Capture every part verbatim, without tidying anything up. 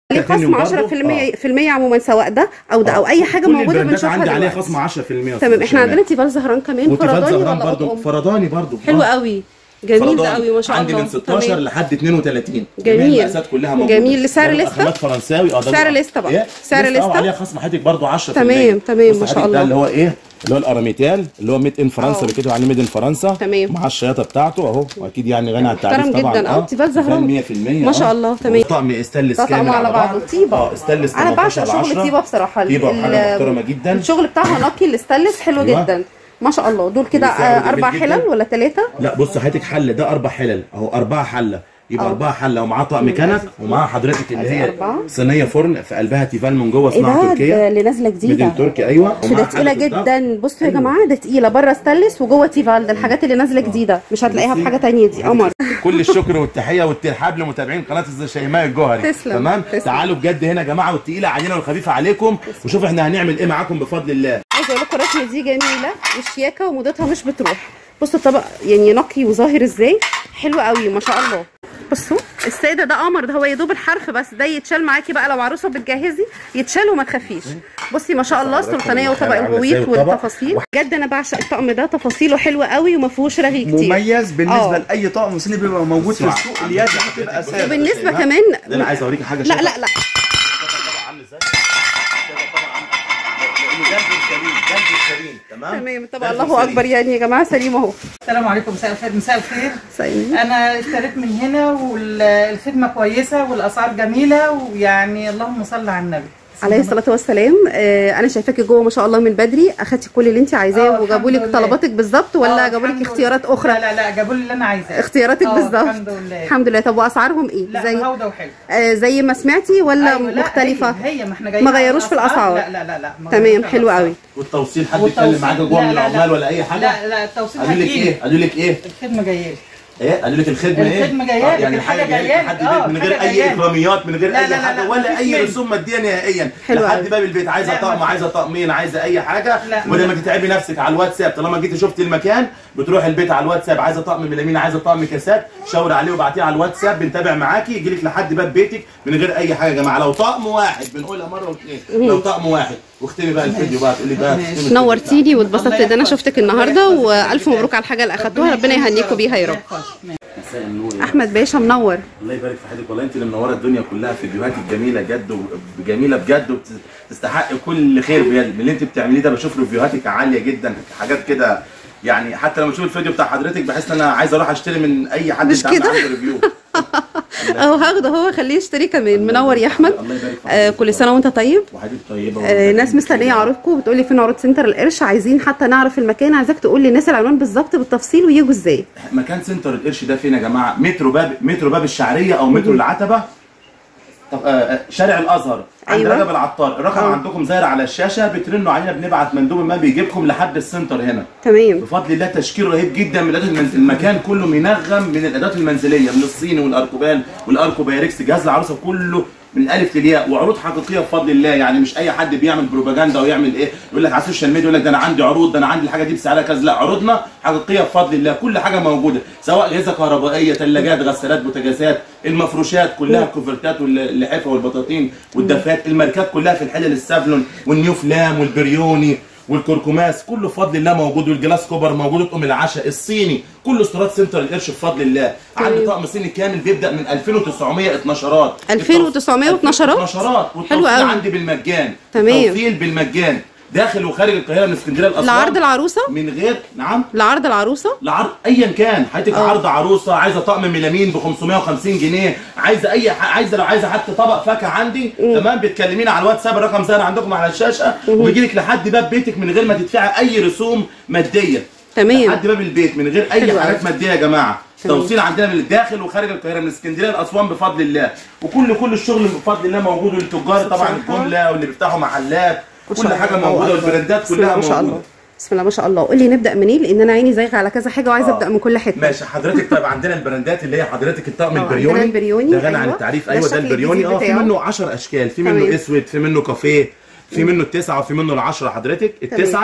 عليه خصم عشرة في المية في المية عموما، سواء ده او ده او اي حاجه موجوده بنشوفها عندي دلوقتي. عليها خصم عشرة في المية. تمام. احنا عندنا تيفال زهران كمان فرداني ولا برضو فرداني برضو حلو قوي، جميل ده قوي ما شاء الله. عندي من ستاشر لحد اتنين وتلاتين. جميل. المقاسات كلها موجوده. جميل. لسعر لسته؟ خامات فرنساوي. اه سعر لسته بقى. سعر لسته عليها خصم حضرتك برضو عشرة في المية. تمام تمام ما شاء الله. ده اللي هو ايه؟ اللي هو الاراميتال اللي هو ميد ان فرنسا، بكده عليه ميد ان فرنسا. تمام. مع الشياطه بتاعته اهو، واكيد يعني غني عن التعريف طبعا. محترم جدا. اه تيفال زهران مية في المية ما شاء الله. تمام. طقم استانلس كامل على بعضه. طيبه. اه استانلس. انا بعشق شغل طيبه بصراحه. طيبه وحاجه محترمه جدا. الشغل بتاعها نقي الاستانلس حلو أيوة. جدا ما شاء الله. دول كده اربع حلل ولا ثلاثه؟ لا بص حضرتك، حله ده اربع حلل اهو، اربعه حله يبقى أوه. اربعه حله ومعاه طقم كنك ومعاه حضرتك اللي هي صينيه فرن في قلبها تيفال من جوه صناعه تركيه. ايه اللي نازله جديده من تركيا. ايوه ده تقيله جدا. بصوا يا جماعه ده تقيله، بره ستانلس وجوه تيفال. ده الحاجات اللي نازله جديده مش هتلاقيها في حاجه ثانيه دي. قمر. كل الشكر والتحيه والترحاب لمتابعين قناه شيماء الجوهري. تسلم. تمام. تسلم. تعالوا بجد هنا يا جماعه، والتقيله علينا والخفيفه عليكم، وشوفوا احنا هنعمل ايه معاكم بفضل الله. عايزه اقول لكم الرسمه دي جميله وشياكه وموضتها مش بتروح. بصوا الطبق يعني نقي وظاهر ازاي، حلو قوي ما شاء الله. بصوا الساده ده قمر، ده هو يا دوب الحرف بس، ده يتشال معاكي بقى لو عروسه بتجهزي يتشال وما تخافيش. بصي ما شاء الله السلطانيه وطبق الغويط والتفاصيل. بجد انا بعشق الطقم ده، تفاصيله حلوه قوي وما فيهوش رغي كتير، مميز بالنسبه أوه. لاي طقم صيني بيبقى موجود في السوق. اليد هتبقى اساسي. وبالنسبه كمان انا عايز اوريكي حاجه. لا لا لا تمام. طبعا الله اكبر يعني يا جماعه سليم اهو. السلام عليكم. مساء الخير. مساء الخير. سليم. انا اشتريت من هنا والخدمه كويسه والاسعار جميله، ويعني اللهم صل على النبي عليه الصلاه والسلام. آه انا شايفاكي جوه ما شاء الله من بدري، اخدتي كل اللي انت عايزاه وجابوا لك طلباتك بالظبط، ولا جابوا لك اختيارات اخرى؟ لا لا لا جابوا لي اللي انا عايزاه، اختياراتك بالظبط. الحمد لله الحمد لله. طب واسعارهم ايه؟ لا زي هوده وحلو. آه زي ما سمعتي ولا أيوة مختلفه؟ لا هي ما احنا جايين ما غيروش في الاسعار. لا لا لا لا تمام حلو قوي. والتوصيل حد يتكلم معاك جوه من العمال ولا اي حاجه؟ لا لا التوصيل قالوا لك ايه؟ قالوا لك ايه؟ الخدمه جايه لي. ايه قالوا لك الخدمه ايه؟ الخدمه جايه لك. يعني الحاجه جايه لك لحد البيت من غير اي اكراميات، من غير اي حاجه ولا اي رسوم ماديه نهائيا، لحد باب البيت. عايزه طقم، عايزه طقمين، عايزه اي حاجه، بدل ما تتعبي نفسك على الواتساب. طالما جيتي شفتي المكان بتروحي البيت على الواتساب، عايزه طقم ميلامين، عايزه طقم كاسات، شاور عليه وابعتيه على الواتساب، بنتابع معاكي يجي لك لحد باب بيتك من غير اي حاجه. يا جماعه لو طقم واحد، بنقولها مره واثنين، لو طقم واحد. واختمي بقى الفيديو بقى تقولي بقى نورتيني واتبسطت ان انا شفتك النهارده، والف مبروك على الحاجه اللي اخدتوها، ربنا يهنيكم بيها يا رب. مساء النور. احمد باشا منور. الله يبارك في حضرتك، والله انت اللي منوره الدنيا كلها. فيديوهاتك جميله جد وجميله بجد، وتستحق كل خير بجد من اللي انت بتعمليه ده. بشوف ريفيوهاتك عاليه جدا، حاجات كده يعني حتى لما اشوف الفيديو بتاع حضرتك بحس ان انا عايز اروح اشتري من اي حد مش كده ريفيو. اهو هاخده هو، خليه يشتري كمان. منور يا احمد. آه كل سنه وانت طيب. وحضرتك طيبه. آه ناس مستنيه عروضكم، بتقول لي فين عروض سنتر القرش، عايزين حتى نعرف المكان. عايزاك تقول للناس العنوان بالظبط بالتفصيل ويجوا ازاي. مكان سنتر القرش ده فين يا جماعه؟ مترو باب مترو باب الشعريه او مترو العتبه. طب آه شارع الازهر عند أيوة. رجب العطار. الرقم أوه. عندكم ظاهر على الشاشه، بترنوا علينا بنبعت مندوب ما بيجيبكم لحد السنتر هنا. تمام. بفضل الله تشكيل رهيب جدا من الادوات المنزليه، المكان كله منغم من الادوات المنزليه، من الصيني والاركوبال والاركوبايركس، جهاز العروسه كله من الالف للياء، وعروض حقيقيه بفضل الله. يعني مش اي حد بيعمل بروباجندا ويعمل ايه يقول لك على السوشيال ميديا يقول لك ده انا عندي عروض، ده انا عندي الحاجه دي بسعرها كذا. لا، عروضنا حقيقيه بفضل الله، كل حاجه موجوده، سواء اجهزه كهربائيه، ثلاجات، غسالات، بوتاجازات، المفروشات كلها، الكوفرتات واللحافه والبطاطين والدفات، الماركات كلها في الحلل، السافلون والنيو فلام والبريوني والكركماس، كله بفضل الله موجود، والجلاس كوبر موجود، وطقم العشاء الصيني، كل استيراد سنتر القرش بفضل الله. عندي طقم صيني كامل بيبدا من ألفين وتسعمية اتناشرات. ألفين وتسعمية واتناشرات؟ اتناشرات. والتوصيل عندي بالمجان. تمام. توصيل بالمجان داخل وخارج القاهره، من اسكندريه لاسوان. لعرض العروسه؟ من غير نعم؟ لعرض العروسه؟ لعرض ايا كان حضرتك. عرض عروسه، عايزه طقم ميلامين ب خمسمية وخمسين جنيه، عايزه اي ح... عايزه لو عايزه حتى طبق فاكهه عندي م. تمام، بتكلمينا على الواتساب، الرقم ظاهر عندكم على الشاشه، وبيجي لك لحد باب بيتك من غير ما تدفعي اي رسوم ماديه. تمام. لحد باب البيت من غير اي حاجات ماديه يا جماعه. توصيل عندنا من الداخل وخارج القاهره، من اسكندريه لاسوان بفضل الله، وكل كل الشغل بفضل الله موجود، والتجار طبعا الجمله واللي بيفتحوا محلات، كل حاجه موجوده، والبراندات كلها موجوده. ما شاء الله. بسم الله ما شاء الله. قول لي نبدا منين، لان انا عيني زايغه على كذا حاجه وعايزه آه. ابدا من كل حته. ماشي حضرتك. طيب عندنا البراندات اللي هي حضرتك الطقم البريوني. البريوني ده غني عن التعريف. ايوه ده البريوني. اه في منه عشر اشكال، في منه اسود، في منه كافيه، في منه التسعه، وفي منه العشره. حضرتك التسعه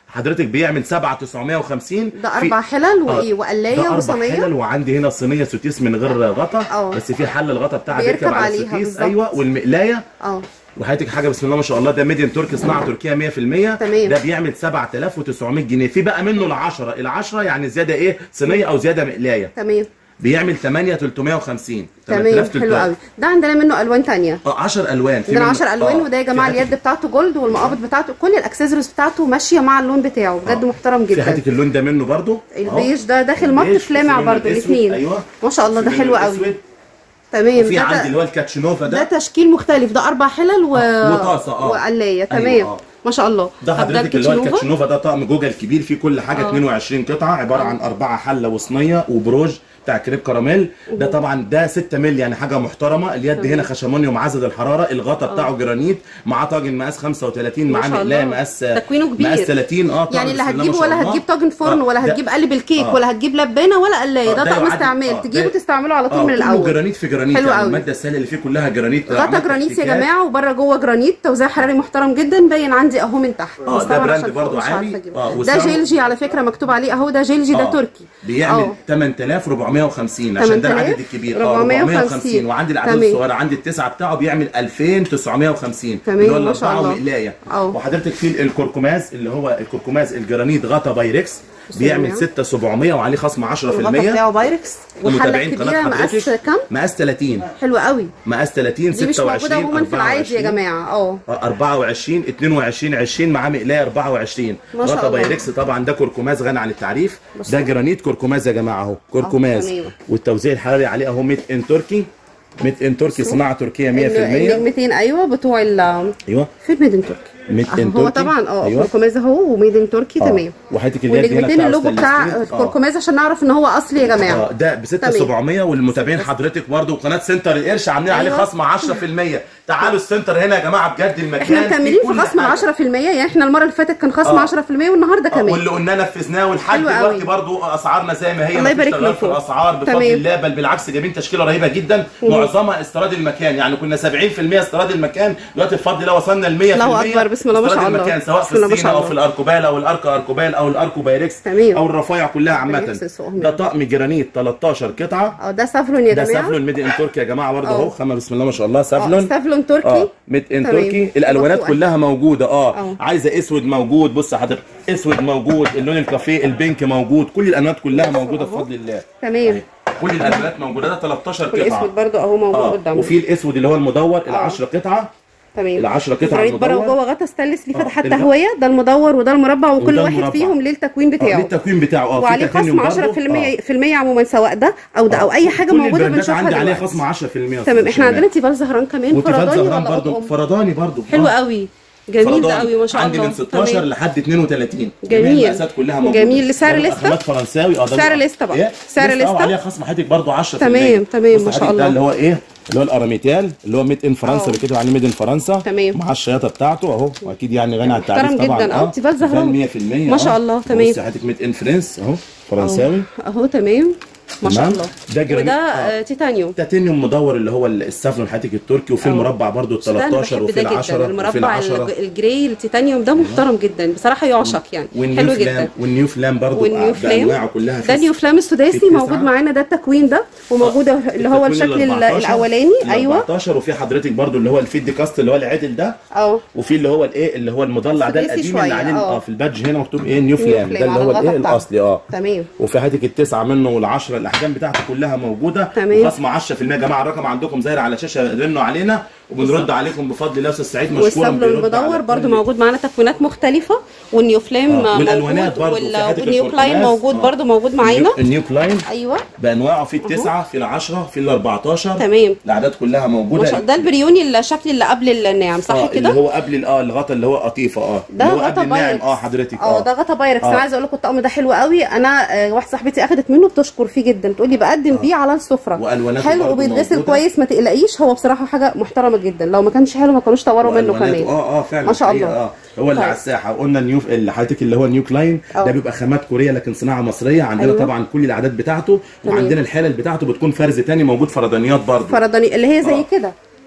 حضرتك بيعمل سبعة تسعمية وخمسين. ده اربع حلل وايه وقلايه وصينيه. حلل، وعندي هنا صينيه سوتيس من غير غطا. أوه. بس في حله الغطا بتاعها بيركب على عليها السوتيس. بالظبط. ايوه، والمقلايه. اه وحياتك حاجه بسم الله ما شاء الله، ده ميديان تركي، صناعه تركيه مية في المية. تمام. ده بيعمل سبعة آلاف وتسعمية جنيه. في بقى منه ال عشرة، ال عشرة يعني زياده ايه صينيه او زياده مقلايه. تمام. بيعمل تمانية تلتمية وخمسين. تمام حلو قوي. ده عندنا منه الوان ثانيه. اه عشرة الوان. عندنا عشرة الوان. آه. وده يا جماعه اليد بتاعته جولد، والمقابض بتاعته كل الاكسسوارز بتاعته ماشيه مع اللون بتاعه بجد. آه. محترم جدا. في حته اللون ده منه برده البيج ده داخل مط فلامع برده الاثنين. ايوه ما شاء الله ده حلو قوي. تمام. في عندي اللي هو الكاتشنوفا ده ده تشكيل مختلف. ده اربع حلل و... وطاسه اه وقلايه. تمام. أيوة. آه. ما شاء الله. ده حضرتك اللي هو الكاتشنوفا ده طقم جوجل كبير فيه كل حاجه. آه. اتنين وعشرين قطعه عباره عن اربعه حله وصينيه وبروج بتاع كريب كراميل. ده طبعا ده ستة مللي يعني حاجه محترمه. اليد هنا خشموني ومعزز الحراره. الغطا بتاعه جرانيت، معاه طاجن مقاس خمسة وتلاتين، معاه مقلايه مقاس تكوينه كبير مقاس تلاتين. اه يعني اللي هتجيبه ولا هتجيب طاجن فرن. آه. ولا هتجيب قلب الكيك. آه. ولا هتجيب لبانه ولا قلايه. ده طقم استعمال. آه. تجيبه تستعمله على طول. آه. من الاول جرانيت في جرانيت. حلو يعني قوي. الماده السائله اللي فيه كلها جرانيت. غطا جرانيت يا جماعه، وبره جوه جرانيت. توزيع حراري محترم جدا باين عندي اهو من تحت. اه ده براند برضه عالي. آه. ده جيلجي على فكره مكتوب عليه اهو. ده جيلجي. ده آه. تركي. بيعمل آه. تمنية آلاف واربعمية وخمسين عشان ده العدد الكبير. اه اربعمية وخمسين. وعندي العدد الصغير عندي التسعه بتاعه بيعمل الفين وتسعمية وخمسين اللي هو الاربعه ومقلايه. وحضرتك في الكركماز اللي هو الكركماز الجرانيت غطا بايركس بيعمل ستة سبعمية وعليه خصم عشرة في المية. الغطا بتاعه بايركس. والحله الكبيره مقاس كام؟ مقاس تلاتين. حلو قوي. مقاس تلاتين. دي مش موجوده عموما في العادي يا جماعه. اه اربعة وعشرين اتنين وعشرين عشرين معاه مقلايه اربعة وعشرين. غطا بايركس طبعا. ده كركماز غني عن التعريف. ده جرانيت كركماز يا جماعه اهو. كركماز والتوزيع الحراري عليه اهو. ميد ان تركي. ميد ان تركي صناعه تركيه مية في المية. النجمتين ايوه بتوع ال ايوه في ميد ان تركي. ميد ان تركي هو طبعا اه كركماز اهو وميد ان تركي. تمام. وحياتك اليد هنا والنجمتين اللوجو بتاع الكركماز عشان نعرف ان هو اصلي يا جماعه. اه ده ب ستة سبعمية. والمتابعين حضرتك برده وقناه سنتر القرش عاملين عليه خصم عشرة في المية. تعالوا السنتر هنا يا جماعه بجد المكان احنا مكملين في خصم عشرة في المية. يعني احنا المره اللي فاتت كان خصم آه. عشرة في المية والنهارده كمان. واللي قلنا نفذناه ولحد دلوقتي برده اسعارنا زي ما هي. الله يبارك لكم في الاسعار بفضل الله. بل بالعكس جايبين تشكيله رهيبه جدا. معظمها استيراد المكان. يعني كنا سبعين في المية استيراد المكان، دلوقتي بفضل الله وصلنا ل مية في المية. الله اكبر بسم الله ما شاء الله. سواء في الصين او في الاركوبال او الاركا اركوبال او الاركو بايركس او الرفايع كلها عامه. ده طقم جرانيت تلتاشر قطعه. اه ده سافلون يا جماعه. ده سافلون ميد ان تركي يا جماعه برده اهو. خامه بسم الله ما شاء الله. سافلون سافلون تركي. اه ميد ان تركي. الالوانات كلها موجوده. اه أوه. عايزه اسود موجود. بص حضرتك اسود موجود. اللون الكافيه البينك موجود. كل الالوانات كلها موجوده بفضل الله. تمام. كل الالوانات موجوده. ده تلتاشر قطعه. الاسود برده اهو موجود آه. قدامنا. وفي الاسود اللي هو المدور ال عشرة قطعه. تمام. ال عشرة قطع المدور بره وجوه غطا ستانلس ليه فتحات تهويه. ده المدور وده المربع وكل واحد المربع. فيهم ليه التكوين بتاعه. اه ليه التكوين بتاعه. اه وعليه خصم عشرة في المية في المية عموما سواء ده او ده آه. او اي حاجه موجوده بنشوفها عندي عليه خصم عشرة في المية. تمام. احنا عندنا تيفال زهران كمان. فرداني زهران برضه. فرداني برضه حلو قوي. جميل ده قوي ما شاء الله. عندي من ستاشر تمام. لحد اتنين وتلاتين. جميل. المقاسات كلها موجوده. جميل. لسعر لسته. خامات فرنساوي. اه سعر لسته بقى. سعر لسته وعليها خصم حضرتك برضه عشرة في المية. تمام تمام ما شاء الله. ده اللي هو ايه اللي هو الاراميتال اللي هو ميد ان فرنسا. بكده عليه ميد ان فرنسا. تمام. مع الشياطه بتاعته اهو. واكيد يعني غني عن التعريف طبعا. محترم جدا. اه تيفال زهران مية في المية. ما شاء الله. تمام. بصي حضرتك ميد ان فرنس اهو فرنساوي اهو. تمام ما شاء الله. ده جرانيت. وده آه. تيتانيوم. تيتانيوم مدور اللي هو السافلون حضرتك التركي. وفي المربع برده ال تلتاشر وفي ال عشرة. المربع الجراي التيتانيوم ده محترم جدا بصراحه يعشق يعني. حلو جدا. والنيو فلام برده بانواعه كلها. ده النيو فلام السداسي موجود معانا. ده التكوين ده وموجود آه. اللي هو الشكل الاولاني. ايوه اربعتاشر. وفي حضرتك برده اللي هو الفيد كاست اللي هو العدل ده. اه وفي اللي هو الايه اللي هو المضلع ده القديم اللي عليه اه في البادج هنا مكتوب ايه نيو فلام. ده اللي هو الايه الاصلي. اه تمام. وفي حضرتك التسعه منه والعشره الاحجام بتاعته كلها موجوده. وخصم عشرة في المية يا جماعه. الرقم عندكم ظاهر على الشاشه. رنوا علينا وبنرد عليكم بفضل الله. استاذ سعيد مشكورا. والسافلون المدور برده موجود معانا تكوينات مختلفه. والنيو فلام آه. والالوانات برده. والنيو كلاين موجود آه. برده موجود معانا. النيو كلاين ايوه بانواعه. في التسعه في العشرة في ال اربعتاشر. تمام. الاعداد كلها موجوده. ده البريوني الشكل اللي قبل الناعم صح آه. كده. اللي هو قبل اه الغطا اللي هو قطيفه. اه ده غطا بايركس. اه حضرتك اه ده غطا بايركس. انا عايزه اقول لكم الطقم ده حلو قوي. انا آه واحده صاحبتي اخذت منه بتشكر فيه جدا. تقول لي بقدم آه. بيه على السفره. حلو وبيتغسل كويس ما تقلقيش. هو بصراحه حاجه محترمه جدا. لو ما كانش حلو ما كانوش طوروا منه كمان. اه اه فعلا ما شاء الله. اه هو اللي على الساحه. قلنا النيو اللي حضرتك اللي هو النيو كلاين ده بيبقى خامات كوريه لكن صناعه مصريه. عندنا أيوة. طبعا كل الاعداد بتاعته. وعندنا الحلل بتاعته بتكون فرز تاني موجود. فردانيات برضه. فرداني اللي هي زي آه. كده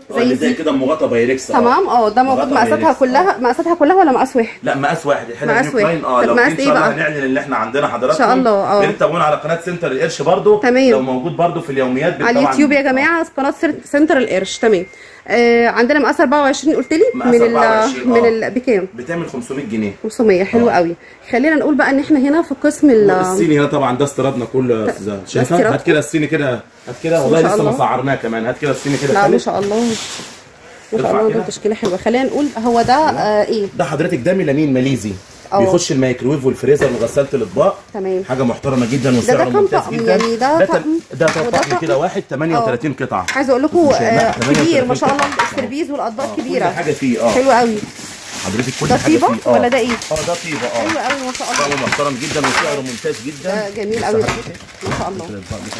زي زي كده مغطى بايركس. تمام. اه ده موجود. مقاساتها كلها مقاساتها كلها ولا مقاس واحد؟ لا مقاس واحد. الحلقه مقاس واحد. اه لو مقاس ان ايه شاء الله بقى؟ هنعلن اللي احنا عندنا حضراتكم ان شاء الله. اه تابعونا على قناه سنتر القرش برضو. تمام. لو موجود برضو في اليوميات على اليوتيوب يا جماعه قناه سنتر القرش. تمام. آه عندنا مقاس أربعة وعشرين قلت لي من ال من ال بكام؟ بتعمل خمسمية جنيه. خمسمية. حلو أوه. قوي. خلينا نقول بقى ان احنا هنا في قسم الصيني هنا طبعا ده استيرادنا كله يا استاذه. شايفه؟ هات كده الصيني كده، هات كده والله لسه ما سعرناه كمان. هات كده الصيني كده. لا ما شاء الله ما شاء الله ده تشكيله حلوه. خلينا نقول هو ده آه ايه؟ ده حضرتك ده ميلامين ماليزي. أوه. بيخش الميكروويف والفريزر وغساله الاطباق. تمام. حاجه محترمه جدا وسعره ممتاز جدا. يعني ده ده طقم ده طقم كده واحد ثمانية وثلاثين قطعه. عايزه اقول لكم آه كبير ما شاء الله. السيرفيز والاطباق كبيره. كل حاجه فيه اه حلو قوي. حضرتك كل ده حاجه فيه. اه ولا ده ايه؟ اه ده طيبه. اه حلو قوي ما شاء الله. طقم محترم جدا وسعره ممتاز جدا. ده جميل قوي ما شاء الله.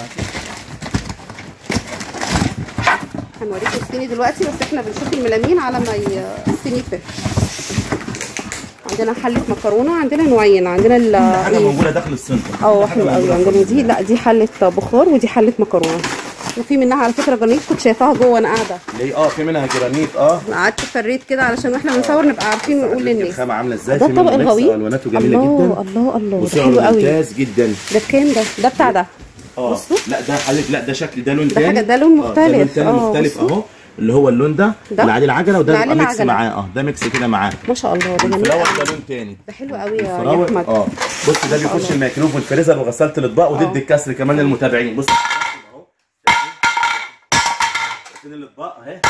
هنوريكم الصيني دلوقتي بس احنا بنشوف الميلامين على ما الصيني يتفتح. عندنا حله مكرونه. عندنا نوعين. عندنا ال حاجه موجوده داخل السنتر. اه حلو قوي. عندنا دي لا دي حله بخار ودي حله مكرونه. وفي منها على فكره جرانيت كنت شايفاها جوه وانا قاعده. ليه؟ اه في منها جرانيت. اه قعدت فريت كده علشان واحنا بنصور نبقى عارفين ونقول للناس الخامه عامله ازاي. ده الطبق الغويط. الواناته جميله الله جدا. الله الله ده حلو قوي. ممتاز جدا. ده بكام ده؟ ده بتاع ده. اه لا ده حضرتك لا ده شكل ده لون ده تاني. حاجه ده لون مختلف. ده لون تاني مختلف اهو اللي هو اللون ده اللي عليه العجله وده بيبقى ميكس معاه. اه ده ميكس كده معاه ما شاء الله. ده جميل. الفراوله ده لون تاني. ده حلو قوي يا احمد. اه بص ده بيخش الميكرويف والفريزر وغساله الاطباق وضد الكسر كمان للمتابعين. بص اهو شايفين الاطباق اهي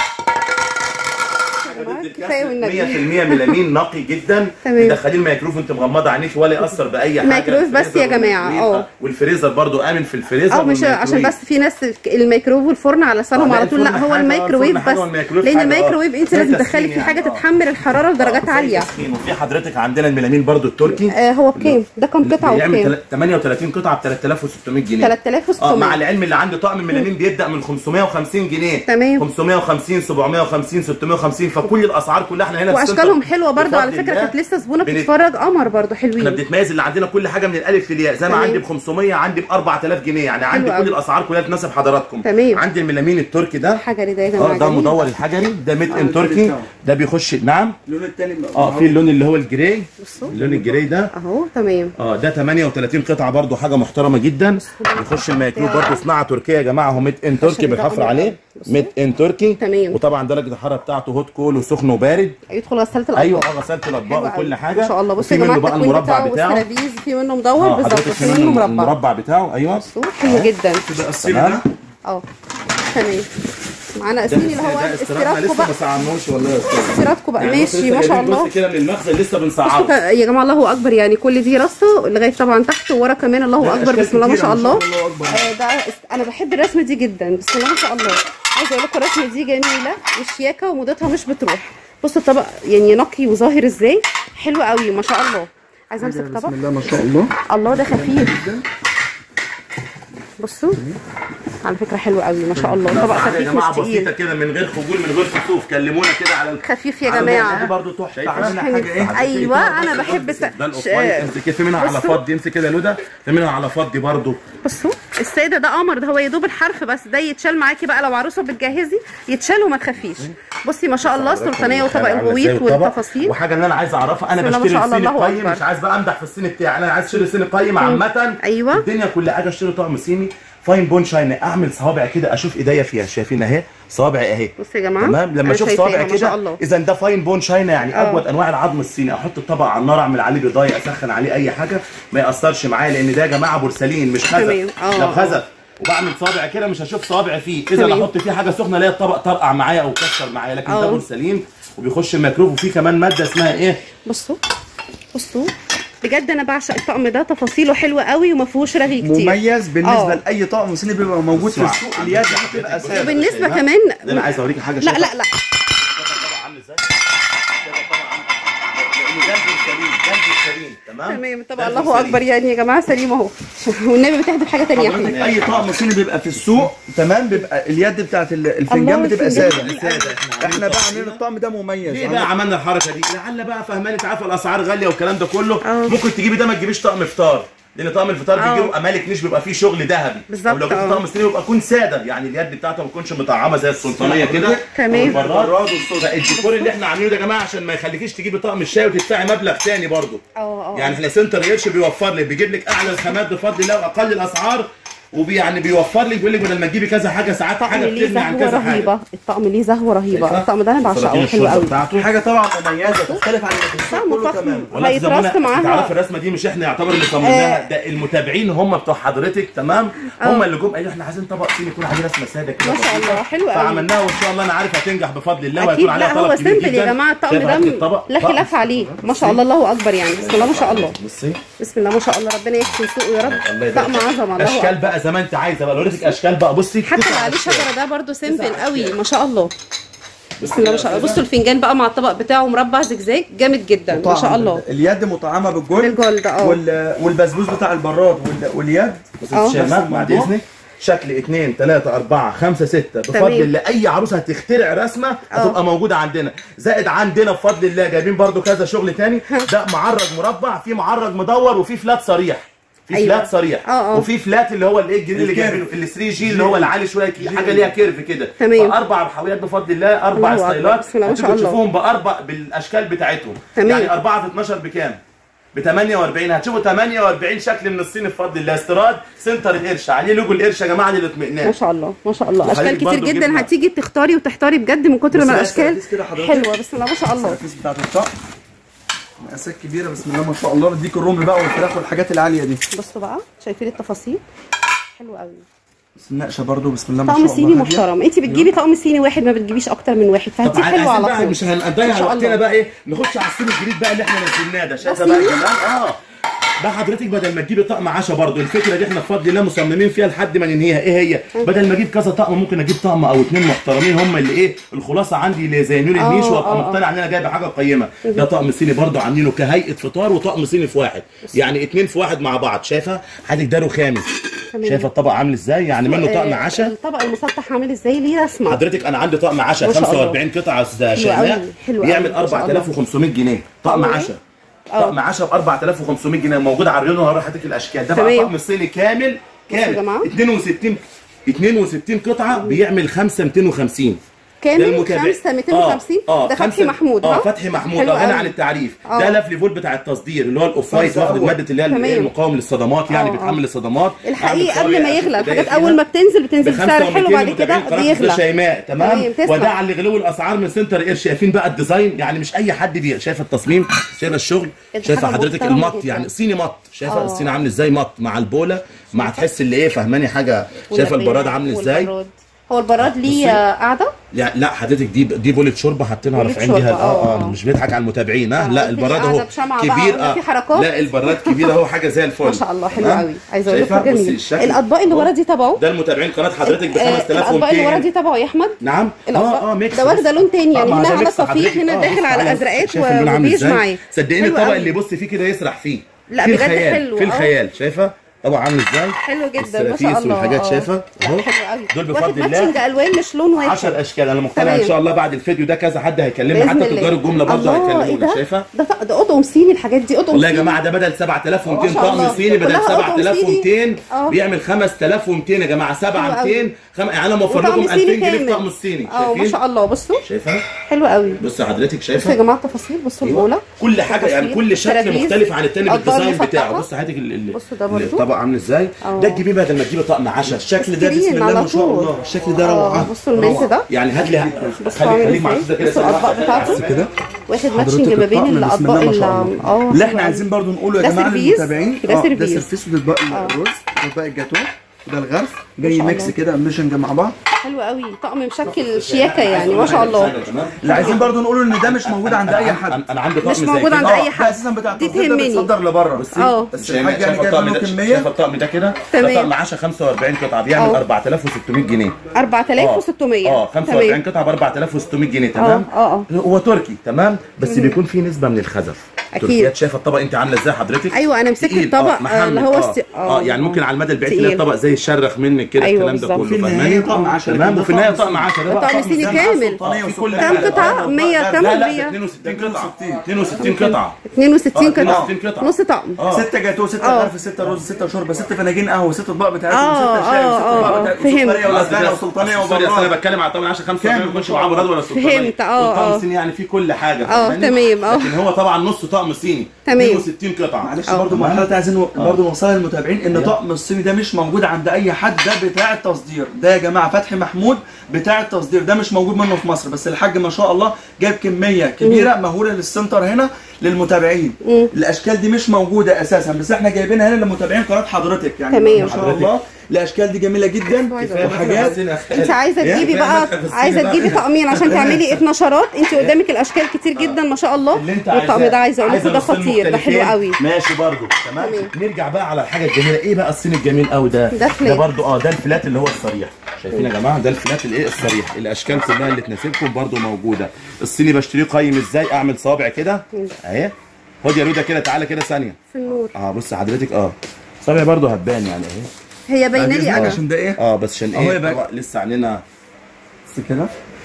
كفايه والنبي. مية في المية ميلامين نقي جدا. تدخليه الميكرويف وانت مغمضه عينيك ولا ياثر باي حاجه. الميكرويف بس يا جماعه. اه والفريزر برضو امن في الفريزر. اه مش عشان بس في ناس الميكرويف والفرن على لسانهم على طول. لا هو الميكرويف بس لان الميكرويف انت لازم تدخلي فيه حاجه تتحمل الحراره لدرجات عاليه. وفي حضرتك عندنا الميلامين برضو التركي. آه هو بكام؟ ده كام قطعه وبكام؟ ثمانية وثلاثين قطعه ب ثلاثة آلاف وستمية جنيه. ثلاثة آلاف وستمية. اه مع العلم اللي عنده طقم الميلامين بيبدا من خمسمية وخمسين جنيه. تمام. خمسمية وخمسين سبعمية وخمسين ستمية وخمسين فكل الاسعار كلها احنا هنا واشكالهم حلوه برضو على فكره. كانت لسه زبونه بتتفرج قمر برضو حلوين. احنا بنتميز اللي عندنا كل حاجه من الالف للياء. زي ما عندي ب خمسمية عندي ب أربعة آلاف جنيه. يعني عندي كل الاسعار كلها تناسب حضراتكم. تمام. عندي الميلامين التركي ده حجري ده يا جماعه. اه ده مدور الحجري ده ميد ان تركي. ده بيخش نعم اللون الثاني اه في اللون اللي هو الجراي. اللون الجراي ده اهو تمام. اه ده ثمانية وثلاثين قطعه برضو حاجه محترمه جدا. بيخش الميكرويف برضو صناعه تركيه يا جماعه. هو ميد ان تركي بالحفر عليه. ميد ان تركي. تمام. وطبعا درجه الحراره بتاعته هوت كول وسخن وبارد. يدخل غساله الاطباق. ايوه اه غساله الاطباق وكل حاجه. ما شاء الله. بصوا يا جماعه بقى المربع بتاعه. في منه مدور بالظبط وفي منه مربع. المربع بتاعه ايوه حلو جدا. ده الصيني ده اه تمام. معانا الصيني اللي هو استيرادكم بقى. لسه ما صعدناش والله يا استاذ. استيرادكم بقى ماشي ما شاء الله. كده من المخزن لسه بنصعده يا جماعه الله اكبر. يعني كل دي رصه لغايه طبعا تحت وورا كمان. الله اكبر بسم الله ما شاء الله. آه ده انا بحب الرسمه دي جدا بسم الله ما شاء الله. عايزه اقول لكم الرسمه دي جميله وشياكه وموضتها مش بتروح. بصوا الطبق يعني نقي وظاهر ازاي. حلو قوي ما شاء الله. عايزه امسك طبق. بسم الله ما شاء الله. الله ده خفيف. بصوا على فكره حلو قوي ما شاء الله. طبق خفيف يا جماعه مش تقيل. بسيطه كده من غير خجول من غير كسوف. كلمونا كده على خفيف يا جماعه. دي برضه تحفه. عندنا حاجه ايه؟ ايوه انا بحب ده الاوفلاين. امسك في منها على فضي. امسك كده لوده في منها على فضي برضه. بصوا الساده ده قمر. ده هو يا دوب الحرف بس. ده يتشال معاكي بقى لو عروسه بتجهزي يتشال وما تخافيش. بصي ما شاء الله السلطانيه وطبق الغويط والتفاصيل. وحاجه اللي انا عايز اعرفها انا بشتري الصيني قيم. مش عايز بقى امدح في الصيني بتاعي. انا عايز اشتري الصيني قيم عامه. ايوه الدنيا كلها اجي اشتري طقم صيني فاين بون شاين. اعمل صوابع كده اشوف ايديا فيها. شايفين اهي صوابع اهي. بصوا يا جماعه تمام. لما اشوف صوابع كده اذا ده فاين بون شاينه يعني اجود انواع العظم الصيني. احط الطبق على النار اعمل عليه بيضايه اسخن عليه اي حاجه ما ياثرش معايا لان ده يا جماعه بورسلين مش خزف. لو خزف وبعمل صوابع كده مش هشوف صوابع فيه. اذا احط فيه حاجه سخنه الاقي الطبق طرقع معايا او كسر معايا. لكن أوه. ده بورسلين وبيخش الميكروف وفيه كمان ماده اسمها ايه؟ بصوا بصوا بجد انا بعشق الطقم ده. تفاصيله حلوه قوي وما فيهوش رغي كتير. مميز بالنسبه أوه. لاي طقم صيني بيبقى موجود في السوق. اليد بتبقى سهله. وبالنسبه كمان ده انا عايز اوريكي حاجه. لا لا لا تمام تمام. طبعا الله اكبر يعني يا جماعه سليم اهو. والنبي بتحدف حاجه ثانيه يا احمد. اي طقم صيني بيبقى في السوق تمام بيبقى اليد بتاعت الفنجان بتبقى ساده. احنا بقى عاملين الطقم ده مميز. ليه بقى عملنا الحركه دي؟ لعل بقى فهماني انت عارفه الاسعار غاليه والكلام ده كله. أوه. ممكن تجيبي ده ما تجيبيش طقم فطار لان طقم الفطار بيجي بيبقى مالك نيش، بيبقى فيه شغل ذهبي. بالظبط. ولو جبت طقم الصيني بيبقى يكون ساده، يعني اليد بتاعته ما تكونش مطعمه زي السلطانيه كده. تمام. البراد الديكور اللي احنا عاملينه ده يا جماعه عشان ما يخليكيش تجيبي طقم الشاي وتدفعي مبلغ ثاني برضه. اه اه يعني احنا سنتر قرش بيوفر لك، بيجيب لك اعلى الخامات بفضل الله واقل الاسعار، ويعني بيوفر لك، بيقول لك بدل ما تجيبي كذا حاجه ساعات حاجه بتغني عن كذا حاجه. رهيبه، الطقم ليه زهوه رهيبه، الطقم ده انا بعشقه، حلو قوي. حاجه طبعا مميزه تختلف عن اللي في السوق كله تماما. هيترص معاها. تعرف الرسمه دي مش احنا يعتبر اللي صممناها، ده المتابعين هم بتوع حضرتك تمام، هم اللي جم قالوا احنا عايزين طبق صيني يكون عليه رسمه ساده كده ما شاء الله، حلو قوي. فعملناها وان شاء الله انا عارف هتنجح بفضل الله اكيد. وهيكون عليها طلب كبير جدا. لا هو سيمبل يا جماعه، الطقم ده لا خلاف عليه، ما شاء الله الله اكبر يعني، بسم الله ما شاء الله. بصي بسم الله ما شاء الله، ربنا يكفي سوقه يا رب. طقم عظمه. الله اشكال بقى زي ما انت عايزه بقى، اوريك اشكال بقى. بصي حتى اللي عليه شجره ده برده سيمبل قوي ما شاء الله. بسم الله ما شاء الله. بصوا الفنجان بقى مع الطبق بتاعه مربع زجزاج جامد جدا ما شاء الله. اليد مطعمه بالجولد بالجولد اه وال... والبسبوس بتاع البراد وال... واليد اه بعد اذنك شكل اتنين تلاتة أربعة خمسة ستة بفضل الله. أي عروسة هتخترع رسمة هتبقى موجودة عندنا. زائد عندنا بفضل الله جايبين برضو كذا شغل تاني. ده معرج مربع، في معرج مدور، وفي فلات صريح. في أيوة. فلات صريح أوه. وفي فلات اللي هو الايه الجديد اللي جايبينه ال ثري جي اللي هو العالي شويه، حاجه ليها كيرف كده. فاربع حاويات بفضل الله، اربع ستايلات هتبقوا تشوفوهم باربع بالاشكال بتاعتهم. تمام. يعني أربعة في اتناشر بكام؟ ب تمانية وأربعين. هتشوفوا تمانية وأربعين شكل من الصين بفضل الله. استيراد سنتر القرش، عليه لوجو القرش يا جماعه للاطمئنان. ما شاء الله ما شاء الله، اشكال كتير جدا، هتيجي تختاري وتحتاري بجد من كتر ما الاشكال حلوه. بسم الله ما شاء الله. الكيس بتاعت الطقم مقاسات كبيره بسم الله ما شاء الله. بديك الرومي بقى والفراخ والحاجات العاليه دي. بصوا بقى شايفين التفاصيل حلو قوي. بس النقشه برده بسم الله ما شاء الله. طقم صيني محترم. انت بتجيبي طقم صيني واحد ما بتجيبيش اكتر من واحد، فهتي حلو على طول. مش هنضيع وقتنا بقى ايه، نخش على الصين الجديد بقى اللي احنا نزلناه ده. شايفه بقى كمان اه ده حضرتك بدل ما تجيبي طقم عشا برضو الفكره دي احنا بفضل الله مصممين فيها لحد ما ننهيها. ايه هي؟ بدل ما اجيب كذا طقم ممكن اجيب طقم او اتنين محترمين هم اللي ايه الخلاصه عندي اللي يزينوا لي النيش وابقى مقتنع ان انا جايب حاجه قيمه. ده طقم صيني برضو عاملينه كهيئه فطار وطقم صيني في واحد، يعني اتنين في واحد مع بعض. شايفه حضرتك ده رخامي، شايفه الطبق عامل ازاي؟ يعني منه طقم عشا. الطبق المسطح عامل ازاي ليه رسمه. حضرتك انا عندي طقم عشا خمسة وأربعين قطعه شيماء بيعمل أربعة آلاف وخمسمية جنيه. طقم عشا طقم عشا ب أربعة آلاف وخمسمية جنيه موجود على الريون وهروح حضرتك الاشكال. ده بقى طقم صيني كامل كامل اتنين وستين اتنين وستين قطعه بيعمل خمسة ميتين وخمسين كامل. خمسة ميتين وخمسين اه ده فتحي محمود. اه فتحي محمود غني عن التعريف. ده لفلي فول بتاع التصدير اللي هو الاوف وايت، واخد ماده اللي هي المقاوم للصدمات، يعني بيتحمل الصدمات الحقيقي قبل ما يغلى. الحاجات اول ما بتنزل بتنزل بسعر حلو، بعد كده بيغلى. شيماء تمام. وده على غلو الاسعار من سنتر قرش. شايفين بقى الديزاين، يعني مش اي حد بيع. شايفه التصميم، شايفه الشغل، شايفه حضرتك المط، يعني صيني مط. شايفه الصيني عامل ازاي مط مع البوله، مع تحس اللي ايه فهماني حاجه. شايفه البراد عامل ازاي. هو البراد ليه قاعده؟ لا لا حضرتك دي دي بولة شوربه حاطينها رافعين بيها. اه اه مش بيضحك على المتابعين. اه لا البراد اهو كبير. اه لا البراد كبير اهو حاجه زي الفل ما شاء الله. حلو قوي. عايزه اقول لكم جميل. الاطباق اللي ورا دي تبعه، ده المتابعين قناه حضرتك ب خمسة آلاف ومتين. الاطباق اللي ورا دي تبعه يا احمد. نعم اه اه ميكس. ده واخده لون تاني، يعني هنا على صفيح، هنا داخل على ازرقات وبيج معاه. صدقيني الطبق اللي بص فيه كده يسرح فيه. لا بجد حلو في الخيال. شايفه طبعا عامل ازاي؟ حلو جدا ما شاء الله. والحاجات شايفه اهو دول بفضل الله ماتشنج الوان مش لون واحد. عشر اشكال. انا مقتنع ان شاء الله بعد الفيديو ده كذا حد هيكلمني، حتى تجار الجمله برضه هيكلمونا. شايفه ده ده قطقم صيني. الحاجات دي قطقم والله يا جماعه. ده بدل سبعة آلاف ومتين طقم صيني، بدل سبعة آلاف ومتين بيعمل خمسة آلاف ومتين يا جماعه. سبعة ميتين يعني انا موفر لكم ألفين جنيه في طقم الصيني. اه ما شاء الله. بصوا شايفه حلو قوي. بصوا حضرتك شايفه. بصوا يا جماعه التفاصيل. بصوا البوله كل حاجه، يعني كل شكل مختلف عن الثاني بالديزاين بتاعه. بصوا حضرتك الطبق عامل ازاي. ده تجيبيه بدل ما تجيبي طقم عشا. الشكل ده بسم الله ما شاء الله. الشكل ده روعه. بصوا المنت ده، يعني هات لي خليك معزوزه كده. بصوا الاطباق بتاعته كده واخد ماتشنج ما بين الاطباق اه اللي احنا عايزين برضو نقوله يا جماعه للمتابعين. ده سيرفيس. ده سيرفيس وده الرز وده الجاتو وده الغرف جاي ميكس كده ميشنج مع بعض. حلو قوي. طقم مشكل شياكه يعني ما شاء الله. اللي عايزين برضو نقوله ان ده مش موجود عند اي حد. انا عندي طقم مش موجود عند اي حد. اساسا بتاع دي تهمني. بتصدر لبره. بصي بس الحاجه يعني جايبه له كميه. شايفه الطقم ده كده. ده طقم عشا خمسة وأربعين قطعه بيعمل أربعة آلاف وستمية جنيه. أربعة آلاف وستمية اه خمسة وأربعين قطعه ب أربعة آلاف وستمية جنيه. تمام. اه اه هو تركي تمام، بس بيكون فيه نسبه من الخزف. أكيد. تركيات. شايفه الطبق انت عامله ازاي حضرتك؟ ايوه انا مسكت تقيل. الطبق آه، محمل. اللي هو اه, الس- آه يعني ممكن على المدى البعيد تقيل. تلاقي الطبق زي الشرخ منك كده. أيوة الكلام ده بالظبط. كله في فاهماني؟ النهايه طقم عشرة تمام. كده وفي النهايه طقم طقم عشرة ده طقم بقى صيني طقم كامل. آه، في كل كام حاجة. قطعة؟ مية كام؟ لا لا مية؟ اتنين وستين قطعه اتنين وستين قطعه اتنين وستين آه، قطعة. اتنين وستين قطعة. نص طقم. آه. ستة جاتوه، ستة آه. غرف، ستة رز، ستة شوربه، ستة فناجين قهوه، ستة اطباق بتاعتهم، آه، ستة شاي، آه، ستة آه، اطباق آه. بتاعتهم، فهمت. سكريه ولبانه وسلطانيه سوري اصل انا وبراد. بتكلم على طبعا عشان خمسة كام؟ ما يكونش معاه مراد ولا سلطانيه. فهمت. اه والطقم اه الصيني يعني فيه كل حاجه. اه فاهماني؟ تمام اه لكن هو طبعا نص طقم صيني تمام. اتنين وستين قطعه. معلش آه. برضه مرحله عايزين برضه نوصلها للمتابعين ان طقم الصيني ده مش موجود عند اي حد، ده بتاع التصدير، ده يا جماعه فتحي محمود بتاع التصدير، ده مش موجود منه في مصر، بس الحاج ما شاء الله جاب كميه كبيره مهوله للسنتر هنا للمتابعين. مم. الاشكال دي مش موجوده اساسا، بس احنا جايبينها هنا لمتابعين قناه حضرتك يعني. تمام. ما شاء الله الاشكال دي جميله جدا وحاجات. انت عايزه تجيبي بقى عايزه تجيبي طقمين عشان تعملي اتناشرات. انت قدامك الاشكال كتير جدا ما شاء الله. اللي انت والطقم ده عايزه اقول لكم ده خطير، ده حلو قوي. ماشي برضو تمام. تمام. نرجع بقى على الحاجه الجميله. ايه بقى الصين الجميل قوي ده؟ ده فلات. ده برضو اه ده الفلات اللي هو الصريح. شايفين يا جماعه؟ ده الفلات الايه الصريح. الاشكال كلها اللي تناسبكم برضو موجوده. الصيني بشتريه قايم ازاي؟ اعمل صوابع كده اهي. خد يا روده كده، تعالى كده ثانيه. في النور. اه بص حضرتك اه صابع برضو هتبان يعني اهي. هي باينه لي انا. عشان ده ايه؟ اه بس عشان اهو ايه؟ يبقى- طبق لسه علينا بس كده.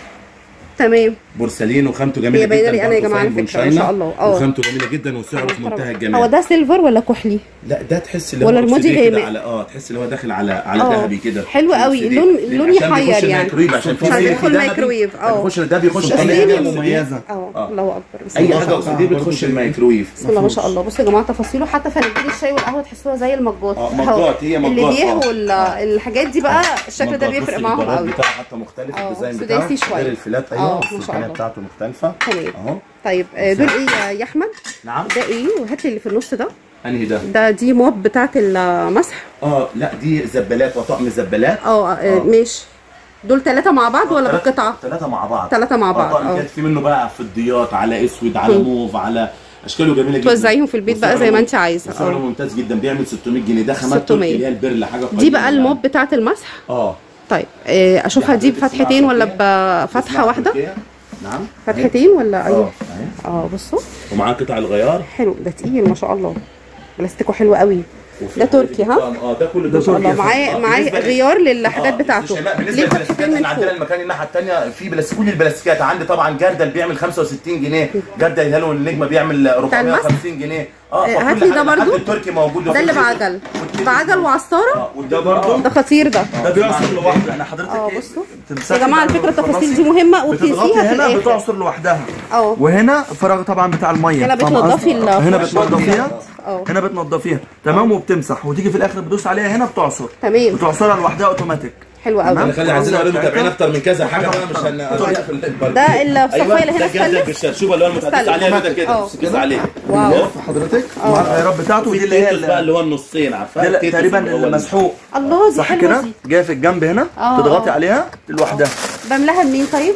تمام. بورسلين وخامته جميله هي باينه جدا. لي انا يا برضو جماعه على فاين فكره ما بونشاينا. شاء الله. اه وخامته جميله جدا وسعره في منتهى الجمال. هو ده سيلفر ولا كحلي؟ لا ده تحس اللي ولا هو رمادي أكسديه كده غامق. على اه تحس اللي هو داخل على على اه. ذهبي كده. حلو قوي. أكسديه. لون- لأن لون عشان يحير بيخش يعني. الميكرويف، عشان في عشان زي يدخل ذهبي، الميكرويف. اه. بيخش ده بيخش بس أي دي حاجة مميزه. اه الله اكبر. بسم اي الله ما حاجه شاء الله. اكسديه بتخش الميكرويف. بسم الله ما شاء الله. بصوا يا جماعه تفاصيله، حتى فناجين الشاي والقهوه تحسوها زي المجات. اه مجات، هي اللي مجات. بيهوا ال- الحاجات دي بقى الشكل ده مجات. بيفرق بص معاهم البراد قوي. بتاعه حتى مختلف. اه، الديزاين سداسي بتاعه شوية. غير الفلات. اه، ايوه ما شاء السكانيه الله. بتاعته مختلفه. تمام. اهو. طيب آه، دول ايه يا- يا احمد؟ نعم. ده ايه؟ وهات لي اللي في النص ده. انهي ده؟ ده دي موب بتاعت المسح. اه لا دي زبالات وطقم زبالات. اه آه، ماشي. دول ثلاثة مع بعض ولا بالقطعة؟ ثلاثة مع بعض. ثلاثة مع بعض. اه اه جت في منه بقى فضيات على اسود على موف على اشكاله جميله جدا. توزعيهم في البيت بقى زي ما انت عايزه. سعره اه ممتاز جدا، بيعمل ستمية جنيه. ده خامات ستمية. تركي اللي هي البرل حاجه قليله دي بقى يعني. الموب بتاعت المسح. اه طيب آه، اشوفها دي حضرتك بفتحتين اسمها ولا تركية؟ بفتحة اسمها واحدة؟ تركية. نعم. فتحتين ولا اه ايوه؟ اهي. اه بصوا ومعاه قطع الغيار. حلو ده تقيل ما شاء الله. بلاستيكه حلو قوي. وفي ده تركي ها؟ اه ده كله ده ما شاء الله. تركي. معاه آه، معاه بالنسبة لل- غيار للحاجات آه، بتاعته. بالنسبه ليه للبلاستيكات فتحتين من احنا عندنا فوق؟ المكان الناحيه الثانيه في بلاستيك كل البلاستيكات. عندي طبعا جردل بيعمل خمسة وستين جنيه، جردل هلو النجمه بيعمل أربعمية وخمسين جنيه. اه آه، فكل هات لي ده حاجة لحد برضو. التركي موجود. ده اللي بعجل بعجل وعصاره. اه ده برضو ده خطير ده. ده بيعصر لوحده. يعني حضرتك اه ايه؟ بصوا تمسكي يا جماعه على بقى فكره التفاصيل وتخلصي. دي مهمه بتضغطي وبتنسيها في هنا الاخر. بتعصر لوحدها. اه وهنا فراغ طبعا بتاع الميه. هنا فاهمة بتنضفي قصدي؟ ال- هنا الفرشة. بتنضفيها. اه. هنا بتنضفيها تمام وبتمسح، وتيجي في الاخر بتدوس عليها هنا بتعصر. تمام. بتعصرها لوحدها اوتوماتيك. حلو قوي. تمام. خلي عايزين اوري المتابعين اكتر من كذا حاجه بقى مش هنقفل البركة. ده الصفايه اللي هنا ده جردل استانلس. بالشرشوبه اللي هو المتحدث استانلس. عليها كده كده اه. تدوس عليه. واو. لف حضرتك مع الغيارات بتاعته. ودي ودي اللي هي التيتوس بقى ال- اللي هو النصين عارفها؟ ده التيتوس تقريبا اللي هو المسحوق. الله دي صح حلوه كده؟ دي. جايه في الجنب هنا اه. تضغطي عليها لوحدها. بملاها منين طيب؟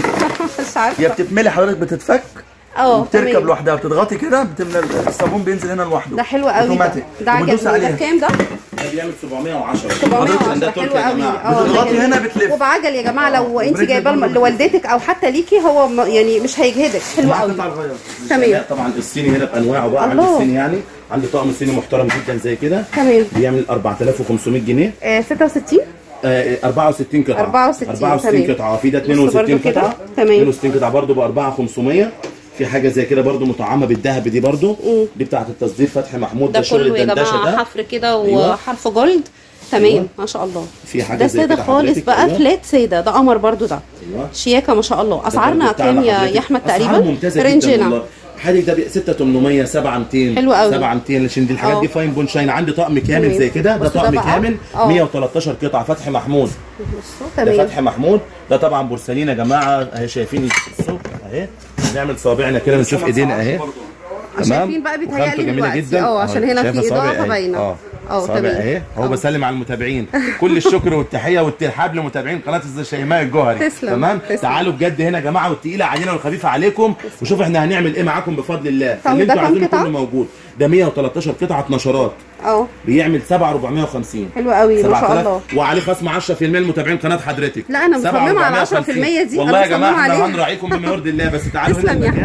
مش هي عارفه. بتتملي حضرتك بتتفك اه وبتركب تمام. لوحدها، بتضغطي كده بتملى الصابون بينزل هنا لوحده. ده حلو قوي ده. اوتوماتيك. ده وبتدوسي عجبني. ده عليها. بكام ده؟ ده بيعمل سبعمية وعشرة. سبعمية وعشرة. ده حلو تركي يا قوي. جماعه. اه بتضغطي ده هنا جميل. بتلف. وبعجل يا جماعه لو انت وبرجلك جايباه برضه لوالدتك او حتى ليكي هو م- يعني مش هيجهدك. حلو مع قوي. قطع الغيار. تمام. طبعا الصيني هنا بانواعه بقى. عندي الله. الصيني يعني عندي طقم صيني محترم جدا زي كده تمام. بيعمل أربعة آلاف وخمسمية جنيه. آه ستة وستين. آه، أربعة وستين قطعه. أربعة وستين. أربعة وستين تمام. قطعه. في ده بص اتنين وستين برضو كده. قطعه. تمام. اتنين وستين قطعه برضو ب أربعة آلاف وخمسمية. في حاجه زي كده برضو مطعمه بالذهب دي برضو. دي بتاعه التصدير فتحي محمود. ده ده شغل كله يا الدندشه جماعه ده. حفر كده أيوة. وحرف جولد. تمام ما شاء الله. في حاجه ده زي ساده كده خالص حضرتك. بقى. أيوة. فلات ساده. ده قمر برضو ده. أيوة. شياكه ما شاء الله. ده اسعارنا برضو بتاعنا كام يا حضرتك. يا احمد أسعار تقريبا؟ ممتازه جدا رينجنا. والله. حضرتك ده ستة تمنمية سبعة ميتين. حلو قوي. سبعة ميتين عشان دي الحاجات اه. دي فاين بون شاين. عندي طقم كامل تمام. زي كده. ده بصوا ده طقم بقى. كامل اه. مية وتلتاشر قطعه فتحي محمود. بصوا ده تمام. فتحي محمود. ده طبعا بورسلين يا جماعه اهي شايفين الصوت اهي. نعمل صوابعنا كده ونشوف ايدينا اهي. شايفين بقى بيتهيألي وخامته جميلة دلوقتي. جدا. اه عشان هنا شايفة في صابع اضاءه اهي. باينه. اه اه صابع تمام. اهي. هو اه. بسلم على المتابعين. كل الشكر والتحيه والترحاب لمتابعين قناه شيماء الجوهري. تسلم. تمام. تسلم. تعالوا بجد هنا يا جماعه والتقيله علينا والخفيفه عليكم. وشوفوا احنا هنعمل ايه معاكم بفضل الله. طب اللي ده انتوا كام عايزينه قطعة؟ كله موجود. ده مية وتلتاشر قطعه اتناشرات. اه بيعمل سبعة آلاف وأربعمية وخمسين. حلو قوي ما سبعة شاء آلاف الله. وعليه خصم عشرة في المية لمتابعين قناه حضرتك. لا، أنا مصممة على سبعة آلاف وأربعمية عشرة في المية وخمسين. دي. والله أنا يا جماعه مصممة احنا عليها. هنراعيكم بما يرضي الله. بس تعالوا هنا تسلم يا المكان. أحمد.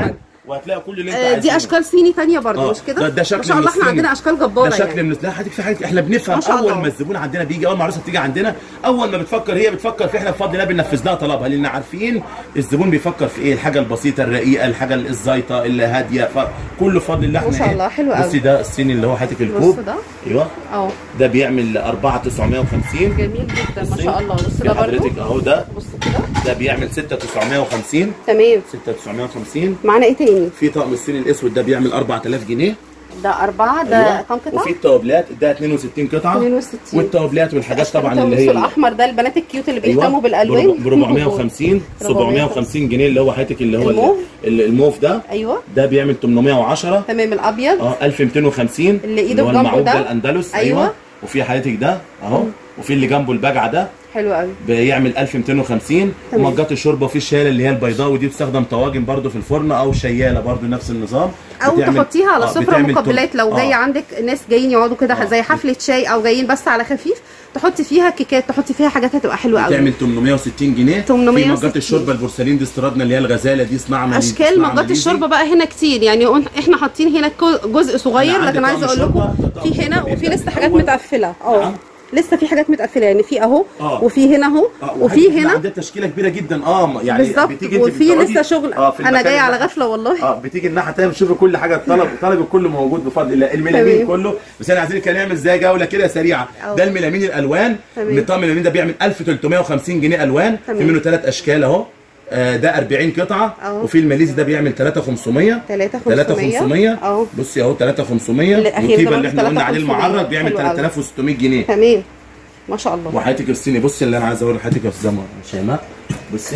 وهتلاقي كل اللي انت آه عايزه. دي اشكال صيني ثانيه برضه آه. مش كده؟ ده, ده شكل ما شاء الله احنا الصيني. عندنا اشكال جباره ده شكل يعني. من لا حضرتك في حاجه احنا بنفهم ما شاء اول الله. ما الزبون عندنا بيجي، اول ما العروسه بتيجي عندنا اول ما بتفكر هي بتفكر في احنا بفضل الله بننفذ لها طلبها، لان عارفين الزبون بيفكر في ايه، الحاجه البسيطه الرقيقه، الحاجه الزيطه اللي هاديه، فكله بفضل الله احنا ما شاء الله حلو قوي. بصي ده الصيني اللي هو حضرتك الكوب. بص ده ايوه اه ده بيعمل أربعة آلاف وتسعمية وخمسين. جميل جدا ما شاء الله. بص في ده برضه حضرتك اهو ده بص كده ده بيعمل ستة آلاف وتسعمية وخمسين. تمام. ستة آلاف وتسعمية وخمسين. معانا ايه تاني؟ في طقم الصيني الاسود ده بيعمل أربعة آلاف جنيه. ده أربعة ده أيوة. كام قطعة؟ وفي التوابلات ده اتنين وستين قطعة. اتنين وستين. والتوابلات والحاجات طبعا اللي هي هي الاحمر ده البنات الكيوت اللي أيوة. بيهتموا بالالوان ب أربعمية وخمسين سبعمية وخمسين جنيه اللي هو حضرتك اللي هو الموف. الموف ده. ايوه ده بيعمل ثمنمية وعشرة. تمام. الابيض اه ألف ومئتين وخمسين اللي ايده هو في جنبه المعوج ده. ده الاندلس. أيوة. ايوه وفي حضرتك ده اهو. وفي اللي جنبه البجعه ده حلو قوي بيعمل ألف ومئتين وخمسين. ومجات الشوربه وفي الشاله اللي هي البيضاء ودي بتستخدم طواجن برده في الفرن او شياله برده نفس النظام، او تحطيها على السفره مقبلات لو آه. جاي عندك ناس جايين يقعدوا كده آه. زي حفله شاي او جايين بس على خفيف، تحطي فيها كيكات، تحطي فيها حاجات هتبقى حلوه قوي. بتعمل ثمنمية وستين جنيه. ثمنمية وستين. في مجات الشوربه البورسلين دي استيرادنا اللي هي الغزاله دي صناعه اشكال مجات الشوربه بقى هنا كتير يعني احنا حاطين هنا جزء صغير، لكن عايزه اقول لكم في هنا وفي لسه حاجات متقفله. اه لسه في حاجات متقفله يعني في اهو آه. وفي هنا اهو آه. وفي هنا عندنا تشكيله كبيره جدا اه يعني بالظبط. وفي لسه شغل. آه انا جايه على غفله والله. اه بتيجي الناحيه الثانيه بتشوفي كل حاجه الطلب الطلب الكل موجود بفضل الله. الميلامين كله بس انا عايزين كده نعمل زي جوله كده سريعه. أوه. ده الميلامين الالوان. نظام الميلامين ده بيعمل ألف وثلاثمية وخمسين جنيه الوان. في منه ثلاث اشكال اهو. آه ده أربعين قطعه. أوه. وفي الماليزي ده بيعمل ثلاثة آلاف وخمسمية. ثلاثة آلاف وخمسمية. اه بصي اهو ثلاثة آلاف وخمسمية. والكيبه اللي احنا قلنا عليه المعرض بيعمل ثلاثة آلاف وستمية جنيه. تمام ما شاء الله. وحياتك الصيني بصي اللي انا عايز اوري لحضرتك يا استاذه شيماء. بصي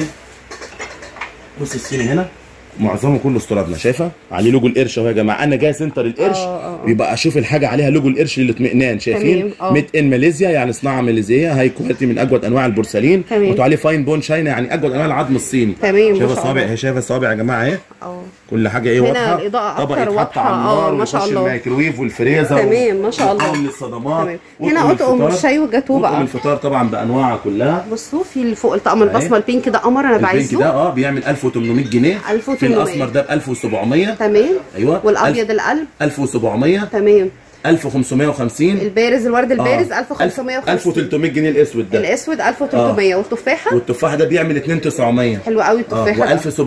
بصي الصيني هنا معظمه كله استيرادنا، شايفه عليه لوجو القرش اهو يا جماعه. انا جاي سنتر القرش بيبقى اشوف الحاجه عليها لوجو القرش للاطمئنان. شايفين ميد ان ماليزيا يعني صناعه ماليزيه، هاي كواليتي من اجود انواع البورسلين. مكتوب عليه فاين بون شاينا يعني اجود انواع العظم الصيني. تمام. شايفه الصوابع اهي، شايفه الصوابع يا جماعه اهي. اه كل حاجه ايه واضحه. هنا الاضاءه طبق اكتر يتحط على واضحه. النار اه ما شاء الله. الميكروويف والفريزر. تمام ما شاء الله. للصدمات. هنا اطقم الشاي والجاتوه بقى. اطقم الفطار طبعا بانواعها كلها. بصوا في اللي فوق الطقم البصمه البينك ده قمر انا بعايزه. البينك ده اه بيعمل ألف وثمنمية جنيه. ألف وثمنمية. في الاسمر ده ب ألف وسبعمية. تمام. ايوه. والابيض القلب ألف وسبعمية. تمام. ألف وخمسمية وخمسين. البارز الورد البارز آه. ألف وخمسمية وخمسين. ألف وثلاثمية جنيه الاسود ده. الاسود ألف وثلاثمية. آه. والتفاحه والتفاح ده بيعمل اتنين آلاف وتسعمية. حلو قوي التفاحه. آه. و1750.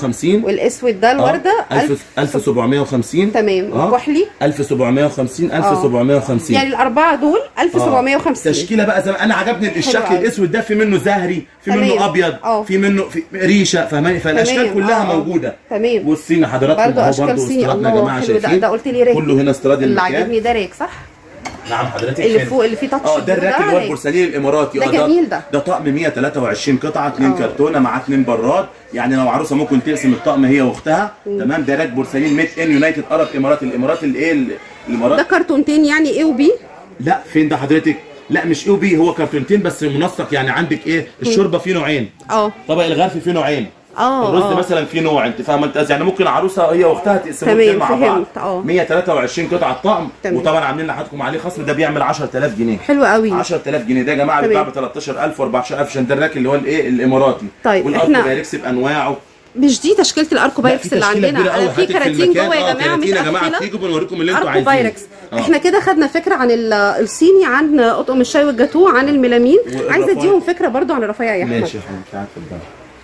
والاسود ده الورده آه. ألف وسبعمية وخمسين. تمام. آه. والكحلي ألف وسبعمية وخمسين. ألف وسبعمية وخمسين. يعني الاربعه دول ألف وسبعمية وخمسين. آه. تشكيله بقى زي ما انا عجبني الشكل الاسود ده، في منه زهري، في تمام. منه ابيض، أوه. في منه في ريشه، فاهماني؟ فالاشكال كلها آه. موجوده. تمام. والصيني حضراتكم برضه اشكال صيني. الله حلو ده, ده قلت لي ريك. كله هنا استيراد اللي المكان. عاجبني ده ريك صح؟ نعم حضرتك. اللي فوق اللي فيه تاتش. اه ده الراك اللي هو البورسلين الاماراتي. ده جميل ده. ده طقم مية وتلاتة وعشرين قطعه، اتنين كرتونه مع اتنين براد، يعني لو عروسه ممكن تقسم الطقم هي واختها. تمام. ده راك بورسلين ميد ان يونايتد ارب امارات. الامارات الايه الامارات. ده كرتونتين يعني ايه وبي؟ لا فين ده حضرتك؟ لا مش ايه وبي، هو كرتونتين بس منسق. يعني عندك ايه الشوربه فيه نوعين. اه طبق الغرف فيه نوعين. اه الرز أوه. مثلا فيه نوع، انت فاهمه انت يعني ممكن عروسه هي واختها تقسموا الاثنين مع بعض. اه مية وتلاتة وعشرين قطعه طقم. تمام. وطبعا عاملين لحضراتكم عليه خصم، ده بيعمل عشرة آلاف جنيه. حلو قوي. عشرة آلاف جنيه ده يا جماعه بيتباع ب تلتاشر ألف وأربعتاشر ألف عشان ده الراك اللي هو الايه الاماراتي. طيب والاركو بايركس بانواعه. مش دي تشكيله الاركو بايركس اللي عندنا، في كراتين جوه يا جماعه متقفله. يا جماعه تيجوا بنوريكم اللي انتوا عايزينه. اركو بايركس. احنا كده خدنا فكره عن الصيني، عن اطقم الشاي والجاتوه، عن الميلامين. عايزه اديهم فكره برضو عن الرفيع يا احمد. ماشي يا حبيبي تعالى اتفضل.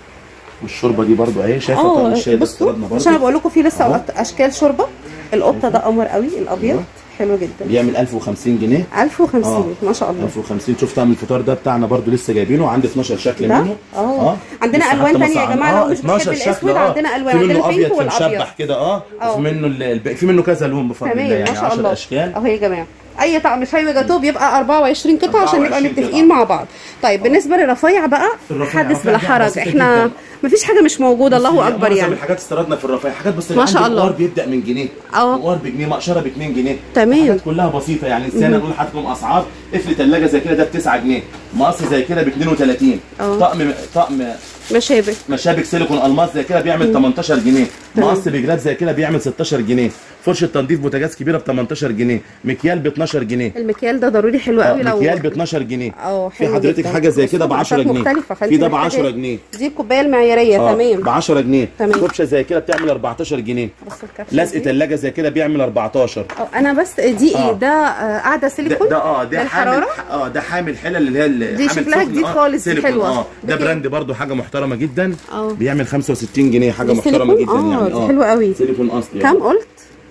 والشوربه دي برضو اهي، شايفه طقم الشاي ده بصوا عشان بقول لكم في لسه أوه. اشكال شوربه. القطه ده قمر قوي الابيض. أوه. حلو جدا. بيعمل ألف وخمسين جنيه. ألف وخمسين ما شاء الله. ألف وخمسين. شوف طقم الفطار ده بتاعنا برضو لسه جايبينه، عندي اتناشر شكل منه. اه اه عندنا الوان ثانيه يا جماعه. لو مش بتحب الاسود عندنا الوان، عندنا البينك ابيض والابيض مشبح كده. اه وفي منه الباقي، في منه كذا لون بفضل الله، يعني عشر اشكال اهو يا جماعه. اي طقم شاي وجاتوه بيبقى أربعة وعشرين قطعه عشان نبقى متفقين مع بعض. طيب بالنسبه للرفايع بقى حدث بلا حرج، احنا مفيش حاجه مش موجوده. الله اكبر يعني. الحاجات استيرادنا في الرفايع حاجات بس ما شاء الله. النوار بيبدا من جنيه. اه نوار بجنيه، مقشره ب اتنين جنيه. تمام. حاجات كلها بسيطه يعني. السنه نقول لحضراتكم اسعار. قفل ثلاجه زي كده ده ب تسعة جنيه، مقص زي كده ب اتنين وتلاتين. طقم طقم مشابك مشابك سيليكون الماس زي كده بيعمل تمنتاشر جنيه. مقص بجلاد زي كده بيعمل ستاشر جنيه. فرشه تنظيف بوتاجاز كبيره ب تمنتاشر جنيه، مكيال ب اتناشر جنيه. المكيال ده ضروري حلو قوي. لو مكيال ب اتناشر جنيه. اه في حضرتك حاجه زي كده ب عشرة جنيه، في ده ب عشرة جنيه. دي الكوبايه المعياريه. آه. تمام ب عشرة جنيه. تمام. كبشه زي كده بتعمل اربعتاشر جنيه. لزق ثلاجه زي كده بيعمل اربعتاشر. اه انا بس دي ايه؟ آه. ده آه قاعده سيليكون. ده, ده اه ده حامل اه ده حامل حلل اللي هي دي شكلها جديد خالص. آه. حلوه. اه ده براند برده حاجه محترمه جدا. اه بيعمل خمسة وستين جنيه، حاجه محترمه جدا. آه. يعني اه حلوه قوي. سيليكون اصلي. كام قلت؟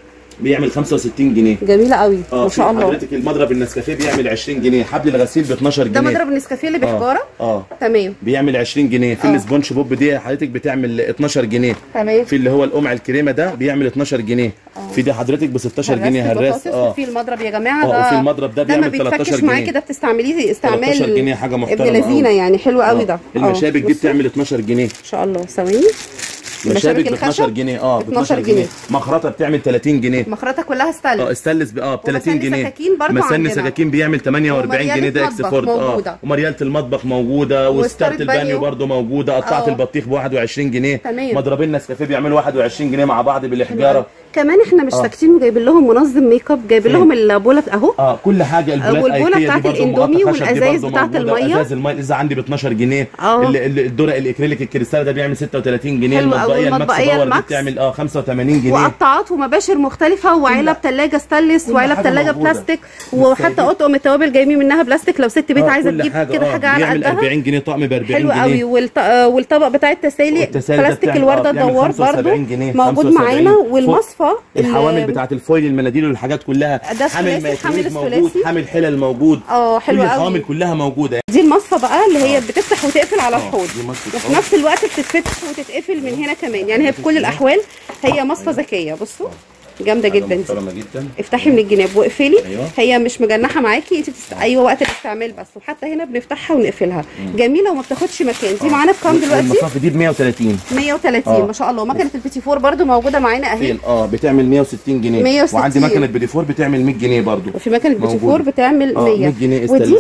بيعمل خمسة وستين جنيه. جميله قوي ما شاء الله. حضرتك المضرب النسكافيه بيعمل عشرين جنيه، حبل الغسيل ب اتناشر جنيه. ده مضرب النسكافيه اللي بحجاره. اه تمام بيعمل عشرين جنيه. في السبونج بوب دي حضرتك بتعمل اتناشر جنيه. تمام. في اللي هو القمع الكريمه ده بيعمل اتناشر جنيه. أوه. في ده حضرتك ب ستاشر جنيه هراس. اه في المضرب يا جماعه ده. اه في المضرب ده بيعمل تلتاشر جنيه. معاكي ده بتستعمليه استعمال تلتاشر جنيه، حاجه محترمه ابن لذينه يعني. حلو قوي ده. المشابك دي بتعمل اتناشر جنيه ان شاء الله. ثواني. مشابك ب اتناشر جنيه. اه ب اتناشر جنيه. مخرطه بتعمل تلاتين جنيه. مخرطه كلها ستانلس. اه ستانلس اه ب تلاتين جنيه. سكاكين برضه عندنا. مسن سكاكين بيعمل تمنية واربعين جنيه. ده اكس فورد. اه ومرياله المطبخ موجوده، وستاره البانيو برضه موجوده، قطعه البطيخ ب واحد وعشرين جنيه. مضربين نسكافيه بيعملوا واحد وعشرين جنيه مع بعض بالاحجاره. كمان احنا مش ساكتين وجايبين لهم منظم ميك اب، جايبين لهم البولات اهو. اه كل حاجه. البولات والبوله بتاعت الاندومي والازايز بتاعت الميه. ازاز الميه اذا عندي ب اتناشر جنيه. الدرق الاكريليك الكريستال ده بيعمل ستة وتلاتين جنيه. المطبقيه الماكس باور دي بتعمل اه خمسة وتمانين جنيه. وقطعات ومباشر مختلفه، وعلب ثلاجه ستانلس، وعلب ثلاجه بلاستيك، وحتى اطقم التوابل جايبين منها بلاستيك لو ست بيت آه عايزه تجيب كده حاجه على قدها. اربعين جنيه طقم ب اربعين جنيه. حلو قوي. والط... والطبق بتاع التسالي بلاستيك الورده الدوار برضه موجود معانا. والمصفى الحوامل بتاعت الفويل، المناديل والحاجات كلها. حامل ميكرويف موجود، حامل حلل موجود. اه حلو قوي. الحوامل كلها موجوده. دي المصفى بقى اللي هي بتفتح وتقفل على الحوض، وفي نفس الوقت بتتفتح وتتقفل من هنا كمان. يعني هي في كل الاحوال هي مصفى ذكيه. بصوا جامده جدا دي. جدا. افتحي من الجناب واقفلي. أيوة. هي مش مجنحه معاكي انت بتست... ايوه وقت الاستعمال بس. وحتى هنا بنفتحها ونقفلها. مم. جميله وما بتاخدش مكان. دي معانا بكام دلوقتي؟ المصافي دي ب مية وتلاتين. مية وتلاتين آه. ما شاء الله. مكنه البيتي فور برده موجوده معانا اهي. اه بتعمل مية وستين جنيه. مية وستين. وعندي مكنه بيتي فور بتعمل مية جنيه برده. وفي مكنه بيتي فور بتعمل آه. مية. مية جنيه. ودي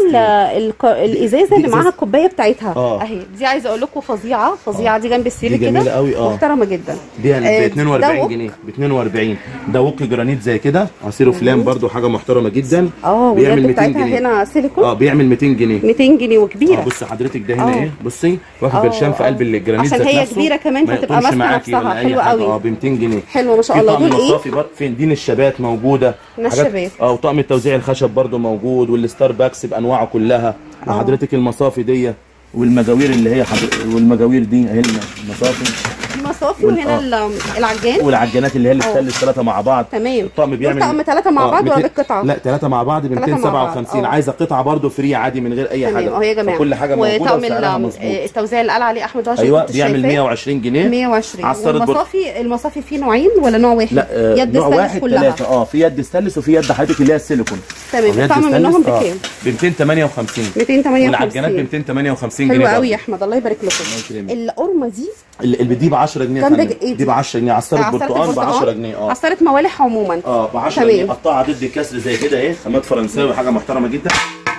الازازه اللي معاها الكوبايه بتاعتها آه. اهي. دي عايزه اقول لكم فظيعه فظيعه. آه. دي جنب السرير كده. جميله قوي. اه محترمه جدا. دي ب اتنين واربعين جنيه. ب اتنين واربعين. ده وك جرانيت زي كده، عصير فلام برضو حاجه محترمه جدا. اه بيعمل ميتين جنيه. هنا سيليكون. اه بيعمل ميتين جنيه. ميتين جنيه وكبيره. اه بص حضرتك ده هنا ايه. بصي واخد برشام في قلب الجرانيت عشان هي كبيره كمان فتبقى ماسكه نفسها. حلوه قوي. اه ب ميتين جنيه. حلوه ما شاء الله. دول ايه؟ المصافي برضه فين؟ دي الشبات موجوده. الشبات اه وطقم التوزيع الخشب برضو موجود، والستاربكس بانواعه كلها. وحضرتك المصافي دي والمجاوير اللي هي حضرتك والمجاوير دي اهي المصافي. المصافي وهنا العجان والعجانات اللي هي اللي بتستلس ثلاثه مع بعض. تمام. الطقم بيعمل طقم ثلاثه مع بعض ولا بالقطعه؟ لا ثلاثه مع بعض ب ميتين وسبعة وخمسين. عايزه قطعه برده فري عادي من غير اي تمام. حاجه. اهو يا جماعه كل حاجه موجوده وطقم التوزيع اللي قال عليه احمد راشد. ايوه بيعمل مية وعشرين جنيه. مية وعشرين. والمصافي المصافي فيه نوعين ولا نوع واحد؟ لا آه يد نوع واحد كلها. ثلاثه. اه في يد ستانلس وفي يد حضرتك اللي هي السيليكون. تمام. الطقم منهم بكام؟ ب ميتين وتمانية وخمسين. ميتين وتمانية وخمسين. والعجانات ب ميتين وتمانية وخمسين جنيه. حلوه قوي يا احمد الله يبارك لكم. القرمه دي اللي دي ب عشرة جنيه. دي ب عشرة جنيه. عصاره برتقال ب عشرة جنيه. اه عصاره موالح عموما اه ب عشرة جنيه. قطعه ضد الكسر زي كده اهي، خامات فرنساوي حاجه محترمه جدا.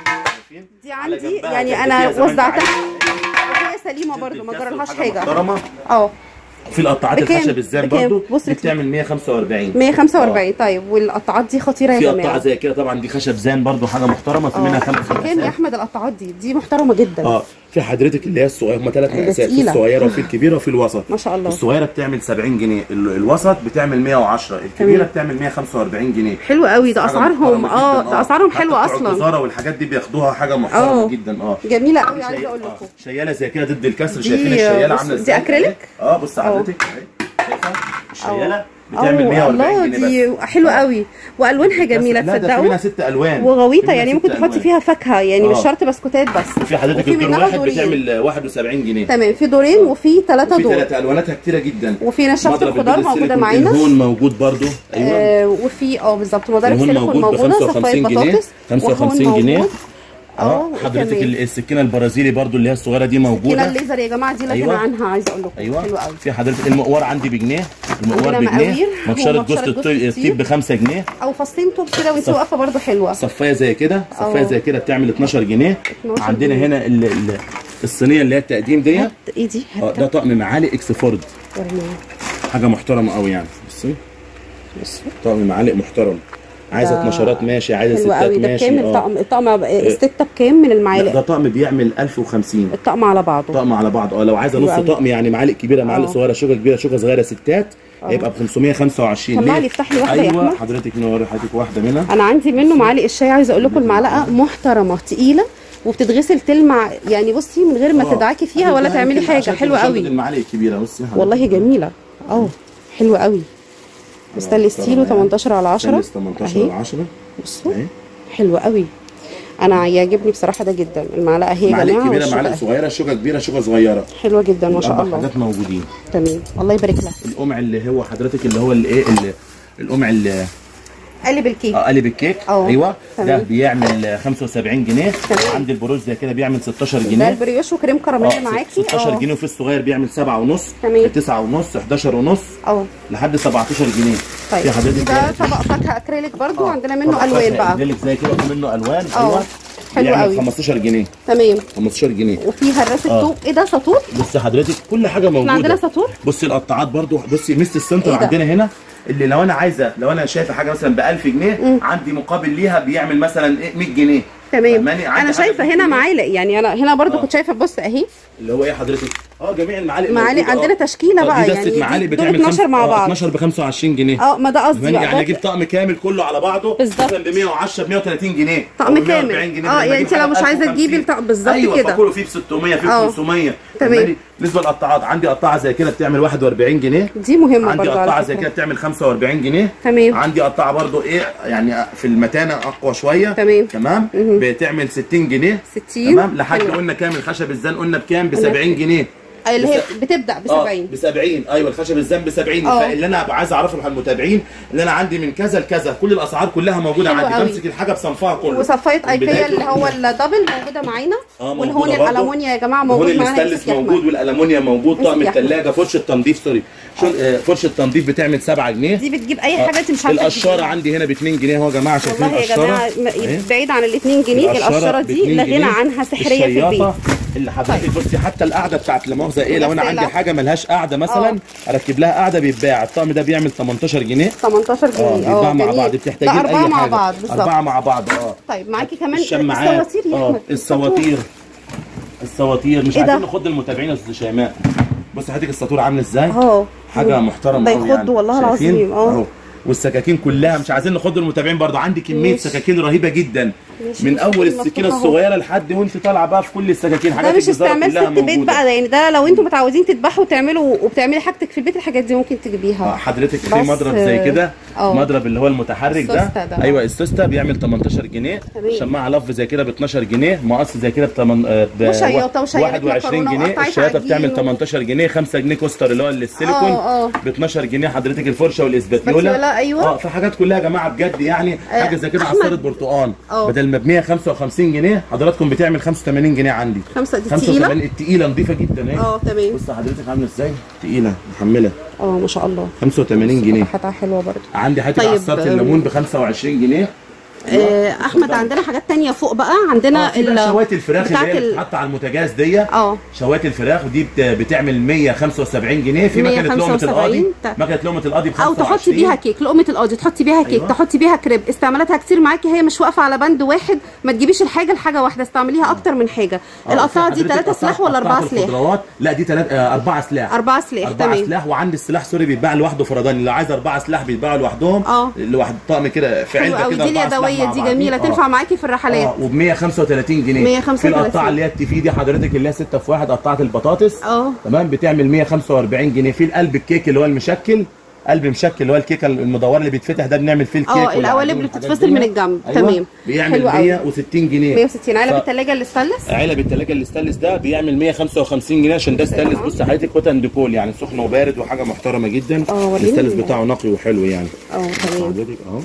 دي عندي يعني انا وزعتها وهي سليمه برده ما جرالهاش حاجه. اه في القطاعات الخشب الزان برضو دي بتعمل مية وخمسة واربعين. مية وخمسة واربعين. طيب والقطاعات دي خطيره يا جماعه. في قطعه زي كده طبعا دي خشب زان برضو حاجه محترمه. في منها خمس مقاسات. كام يا احمد القطعات دي؟ دي محترمه جدا. اه في حضرتك اللي هي الصغيره هم ثلاث مقاسات، في الصغيره وفي الكبيره وفي الوسط. ما شاء الله. الصغيره بتعمل سبعين جنيه، الوسط بتعمل مية وعشرة، الكبيره بتعمل مية وخمسة واربعين جنيه. حلو قوي. ده اسعارهم اه ده اسعارهم حلوه اصلا. الجزاره والحاجات دي بياخدوها حاجه محترمه جدا. اه جميله قوي. عايزه اقول لكم شياله زي كده ضد الكسر. شايفين الشياله عامله ازاي؟ دي اكريليك. اه بص حضرتك شايفه الشياله بتعمل مية واربعين جنيه دي حلوه قوي والوانها جميله. تصدقوا لا ده منها ست الوان وغويطه يعني ممكن تحطي فيها فاكهه يعني مش شرط بسكوتات بس. في حضرتك الدور واحد بتعمل واحد وسبعين جنيه. تمام. في دورين وفي ثلاثه دور. في ثلاثه الواناتها كتيره جدا. وفي نشافه الخضار موجوده معانا. الهون موجود برده. ايوه آه وفي اه بالظبط مضارب سيليكون موجوده. صفايه بطاطس خمسة وخمسين جنيه. اه حضرتك السكينه البرازيلي برضو اللي هي الصغيره دي موجوده. السكينه الليزر يا جماعه دي لا غنى عنها. عايزه اقول لكم أيوة. حلوه قوي. في حضرتك المقوار عندي بجنيه، المقوار بجنيه، مبشره جوز الطيب ب خمسة جنيه، او فصين توب كده وانت واقفه برضو حلوه. صفايه زي كده، صفايه زي كده بتعمل اتناشر جنيه. عندنا جنيه. هنا ال ال الصينيه اللي هي التقديم دي. ايه دي؟ اه ده طقم معالي اكس فورد. حاجه محترمه قوي يعني. بصي بصوا طقم معالق محترم. عايزه ده اتناشرات ماشي، عايزه حلو ستات قوي. ده ماشي. بكام الطقم؟ الطقم الستة بكام من لا، المعالق؟ ده طقم بيعمل ألف وخمسين. الطقم على بعضه طقم على بعض. اه لو عايزه نص قوي. طقم يعني معالق كبيره معالق اه. صغيره شوكه كبيره شوكه صغيره ستات هيبقى ب خمسمية وخمسة وعشرين. طلع لي افتح لي واحده يا ايوه احمد. حضرتك نوري حضرتك واحده منها. انا عندي منه معالق الشاي، عايزه اقول لكم المعلقه محترمه تقيله وبتتغسل تلمع يعني، بصي من غير ما آه. تدعكي فيها ولا تعملي حاجه. حلوه قوي المعالق الكبيره بصي والله جميله. اه حلوه قوي. ستانلس ستيل تمنتاشر على عشرة تمنتاشر على عشرة. بصوا حلوه قوي. انا يعجبني بصراحه ده جدا. المعلقه هي يا معالق جماعه كبيره معالق صغيره شوكه كبيره شوكه صغيره. حلوه جدا ما شاء الله. حاجات موجودين. تمام الله يبارك لك. القمع اللي هو حضرتك اللي هو الايه اللي القمع اللي قالب الكيك. اه قالب الكيك. أوه. ايوه تمام. ده بيعمل خمسة وسبعين جنيه. تمام. عند البروز زي كده بيعمل ستاشر ده جنيه. البريوش وكريم كراميل اه معاكي. ستاشر جنيه. وفي الصغير بيعمل سبعة ونص. تمام. تسعة ونص حداشر ونص اه لحد سبعتاشر جنيه. طيب في حضرتك ده طبق فاكهه اكريليك برضو. آه. عندنا منه طبق الوان فاكهة بقى. اكريليك زي كده وفي منه الوان. اه ايوه حلو بيعمل قوي. خمستاشر جنيه. تمام. خمستاشر جنيه. وفي هراسه آه. طوب. ايه ده ساطور؟ بصي حضرتك كل حاجه موجوده. احنا عندنا ساطور. بصي القطاعات برضو. بصي ميست السنتر إيه ده؟ عندنا هنا اللي لو انا عايزه لو انا شايفه حاجه مثلا ب ألف جنيه مم. عندي مقابل ليها بيعمل مثلا ايه مية جنيه. تمام. فاهماني؟ عندي انا حاجة شايفه ب هنا مية جنيه. معالق يعني. انا هنا برضو آه. كنت شايفه بص اهي اللي هو ايه حضرتك اه جميع المعالق معالق. موجودة. عندنا آه. تشكيله آه، بقى دي يعني. دستة معالق دول بتعمل اتناشر مع بعض. اتناشر ب خمسة وعشرين جنيه. اه ما ده قصدي فاهماني؟ بقى. يعني ده اجيب طقم كامل كله على بعضه بالظبط. مثلا ب مية وعشرة ب مية وتلاتين جنيه. طقم أو كامل. مية وأربعين جنيه. اه لما يعني أجيب انت لو حاجة مش عايزه ألف تجيبي وخمسين. الطقم بالظبط ايوه كده. فكله فيه ب ستمية فيه ب آه. خمسمية. تمام. فاهماني؟ بالنسبه للقطاعات عندي قطاعه زي كده بتعمل واحد وأربعين جنيه. دي مهمه عندي برضو على قطاعه زي فكرة. كده بتعمل خمسة وأربعين جنيه. تمام. عندي قطاعه برضو ايه يعني في المتانه اقوى شويه. تمام. تمام مهم. بتعمل ستين جنيه. ستين. تمام لحد حلو. قلنا كامل خشب الزان قلنا بكام؟ ب سبعين جنيه. اللي هي بس- بتبدا ب سبعين. ب سبعين. ايوه الخشب الزان ب سبعين. اه. فاللي انا ابقى عايز اعرفه للمتابعين اللي انا عندي من كذا لكذا كل الاسعار كلها موجوده حلو عندي. قوي. بمسك الحاجه بصنفها كله. وصفايه من ايكيا بدايته. اللي هو الدبل موجوده معانا. اه والهون موجودة برضه. الالومنيا يا جماعه الهون موجود معانا. الاستانلس موجود والالومنيا موجود. امسك طقم يا أحمد. الثلاجه فرشه تنظيف سوري شو- آه، فرشه تنظيف بتعمل سبعة جنيه. دي بتجيب اي حاجه انت مش عارفه القشاره تجيبيها. عندي هنا ب اتنين جنيه اهو يا جماعه. شايفين والله يا القشاره؟ جماعه اهي. بعيد عن ال اتنين جنيه. القشره دي باتنين لا جنيه. غنى عنها سحريه في البيت. الشياطة اللي حضرتك بصي حتى القعده بتاعت لا مؤاخذه ايه لو انا الغسالة. عندي حاجه ملهاش قعده مثلا اركب لها قعده بيتباع. الطقم ده بيعمل تمنتاشر جنيه. تمنتاشر اه جنيه. بيتباع مع جميل. بعض بتحتاجين ده اي اربعه حاجه. مع بعض بالظبط. اربعه مع بعض اه. طيب معاكي كمان الشماعات. السواتير يا اه احمد. السواتير السواتير مش إيه ده؟ عايزين نخض المتابعين يا استاذ شيماء. بص حضرتك الساطور عامل ازاي؟ اه حاجه محترمه ده قوي يخض يعني. والله شايفين؟ العظيم. اه اهو والسكاكين كلها مش عايزين نخض المتابعين برضو. عندي كميه ماشي. سكاكين رهيبه جدا ماشي. من اول السكينه مفتوحة أهو. الصغيره لحد وانت طالعه بقى في كل السكاكين. ده حاجات مش الجزارة استعمال كلها ست بيت موجودة. بقى ده يعني. ده لو انتوا متعودين تذبحوا وتعملوا وبتعملي حاجتك في البيت الحاجات دي ممكن تجيبيها. اه حضرتك في بس، مضرب زي كده. اه. مضرب اللي هو المتحرك ده. السوسته ده. ايوه السوسته بيعمل تمنتاشر جنيه. تمام. شماعه لف زي كده ب اتناشر جنيه. مقص زي كده بتمن... آه، ب وشياطة وشيالة واحد وعشرين مكرونة جنيه. وقطعة الشياطه عجين بتعمل و- تمنتاشر جنيه. خمسة جنيه كوستر اللي هو السيليكون اه، اه. ب اتناشر جنيه. حضرتك الفرشه والاسباتيولا. اسباتيولا، أيوة. اه في حاجات كلها يا جماعه بجد يعني. حاجه زي كده أحمد. عصاره برتقال اه. بدل ما ب مية وخمسة وخمسين جنيه حضراتكم بتعمل خمسة وتمانين جنيه عندي. خمسة دي خمسة تقيلة؟ وتمانين التقيله نظيفه جدا اهي. اه تمام. بص حضرتك عامله ازاي؟ تقيله محمله. اه ما شاء الله. خمسة وتمانين جنيه. فتحتها حلوه برضه. عندي حته طيب، عصاره آم، الليمون ب خمسة وعشرين جنيه. آه احمد عندنا حاجات تانية فوق بقى. عندنا اه في بقى شوايه الفراخ اللي بتاعت هي ال- بتتحط على البوتاجاز دي. اه شوايه الفراخ ودي بت- بتعمل مية وخمسة وسبعين جنيه. في مية مكنه وخمسة لقمه وسبعين القاضي. تا- مكنه لقمه القاضي ب او خمسة وعشرين. تحطي بيها كيك. لقمه القاضي تحطي بيها كيك. أيوة. تحطي بيها كريب. استعمالاتها كتير معاكي. هي مش واقفه على بند واحد. ما تجيبيش الحاجه لحاجه واحده. استعمليها اكتر من حاجه. آه، القطاعه في دي حضرتك ثلاثة سلاح قطعة- ولا أربعة قطعة سلاح؟ الخضروات. لا دي ثلاثة آه أربعة سلاح. أربعة سلاح. أربعة تمام. سلاح. وعندي السلاح سوري بيتباع لوحده فرداني. لو عايز أربعة سلاح بيتباعوا لوحدهم. اه. لوحد طقم كده في حلوه علبه قوي كده. دي أربعة سلاح اليدويه مع دي بعضين. جميله. آه. تنفع معاكي في الرحلات. اه وب مية وخمسة وتلاتين جنيه. مية وخمسة وتلاتين. في القطاعه اللي هي التيفي دي حضرتك اللي هي ستة في واحد قطعه البطاطس. اه. تمام بتعمل مية وخمسة وأربعين جنيه. في القلب الكيك اللي هو المشكل. قلب مشكل اللي هو الكيكه المدوره اللي بيتفتح ده بنعمل فيه الكيك. اه القوالب اللي بتتفصل من الجنب. تمام. بيعمل حلو قوي. مية وستين جنيه. مية وستين. علب ف- الثلاجه اللي استانلس. علب التلاجة اللي ستانلس ده بيعمل مية وخمسة وخمسين جنيه عشان ده ستانلس. بص حضرتك كوت اند كول يعني سخن وبارد وحاجه محترمه جدا. اه وريني. الستانلس بتاعه نقي وحلو يعني. اه تمام. حضرتك اهو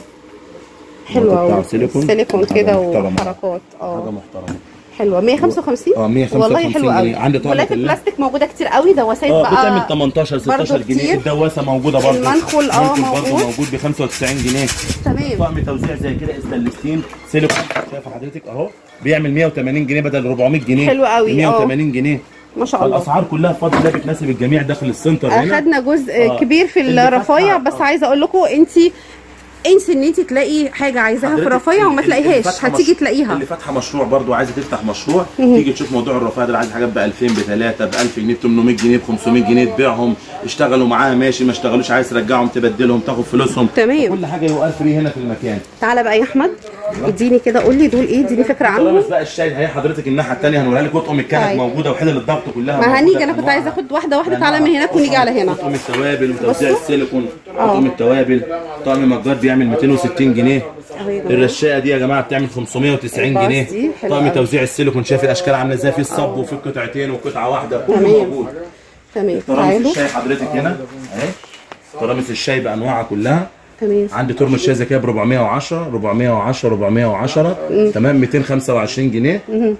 حلو بتاعه قوي. سيليكون. سيليكون حاجة كده محترمة. وحركات. حاجه اه محترمه. حلوه. مية وخمسة وخمسين. اه مية وخمسة والله وخمسين حلو قوي. جنيه. عندي طقم ولات كلها. البلاستيك موجوده كتير قوي. دواسات اه بقى بتعمل تمنتاشر ستاشر برضو جنيه. كتير. الدواسه موجوده برضه. المنخل اه المنخل برضه موجود. موجود ب خمسة وتسعين جنيه. تمام. طقم توزيع زي كده استانلستين سيليكون. شايف حضرتك اهو بيعمل مية وتمانين جنيه بدل أربعمية جنيه. حلو قوي، اه. مية وتمانين جنيه. ما شاء الله. الاسعار كلها بفضل الله بتناسب الجميع داخل السنتر هنا. اخدنا جزء آه. كبير في الرفايع، بس آه. عايزه اقول لكم انت انسي ان انت تلاقي حاجه عايزاها في الرفايع وما تلاقيهاش، هتيجي تلاقيها. اللي فاتحه مشروع برضو عايزه تفتح مشروع تيجي تشوف موضوع الرفايع ده، عايز حاجات ب ألفين ب ثلاثة ب ألف جنيه ب ثمانمية جنيه ب خمسمية جنيه تبيعهم، اشتغلوا معاها ماشي، ما اشتغلوش عايز ترجعهم تبدلهم تاخد فلوسهم. تمام. كل حاجه يو ار فري هنا في المكان. تعالى بقى يا احمد اديني كده، قول لي دول ايه، اديني فكره عنهم. بس بقى الشاي هي حضرتك الناحيه الثانيه هنوريها لك، وطقم الكنك طيب. موجوده وحلل الضغط كلها ما موجودة هنيجي، انا كنت عايزه اخد واحده واحده، تعالى من هناك ونيجي على هنا. طقم التوابل وتوزيع السيليكون، طقم التوابل، طقم مجات بيعمل مئتين وستين جنيه. الرشاقه دي يا جماعه بتعمل خمسمية وتسعين جنيه. طقم توزيع السيليكون، شايف الاشكال عامله ازاي، في الصب وفي قطعتين وقطعه واحده كله موجود. تمام. ترامس الشاي حضرتك هنا اهي، ترامس الشاي بانواعها كلها. تمام. عندي ترمس شاي زكاه ب أربعمية وعشرة أربعمية وعشرة أربعمية وعشرة تمام، مئتين وخمسة وعشرين جنيه،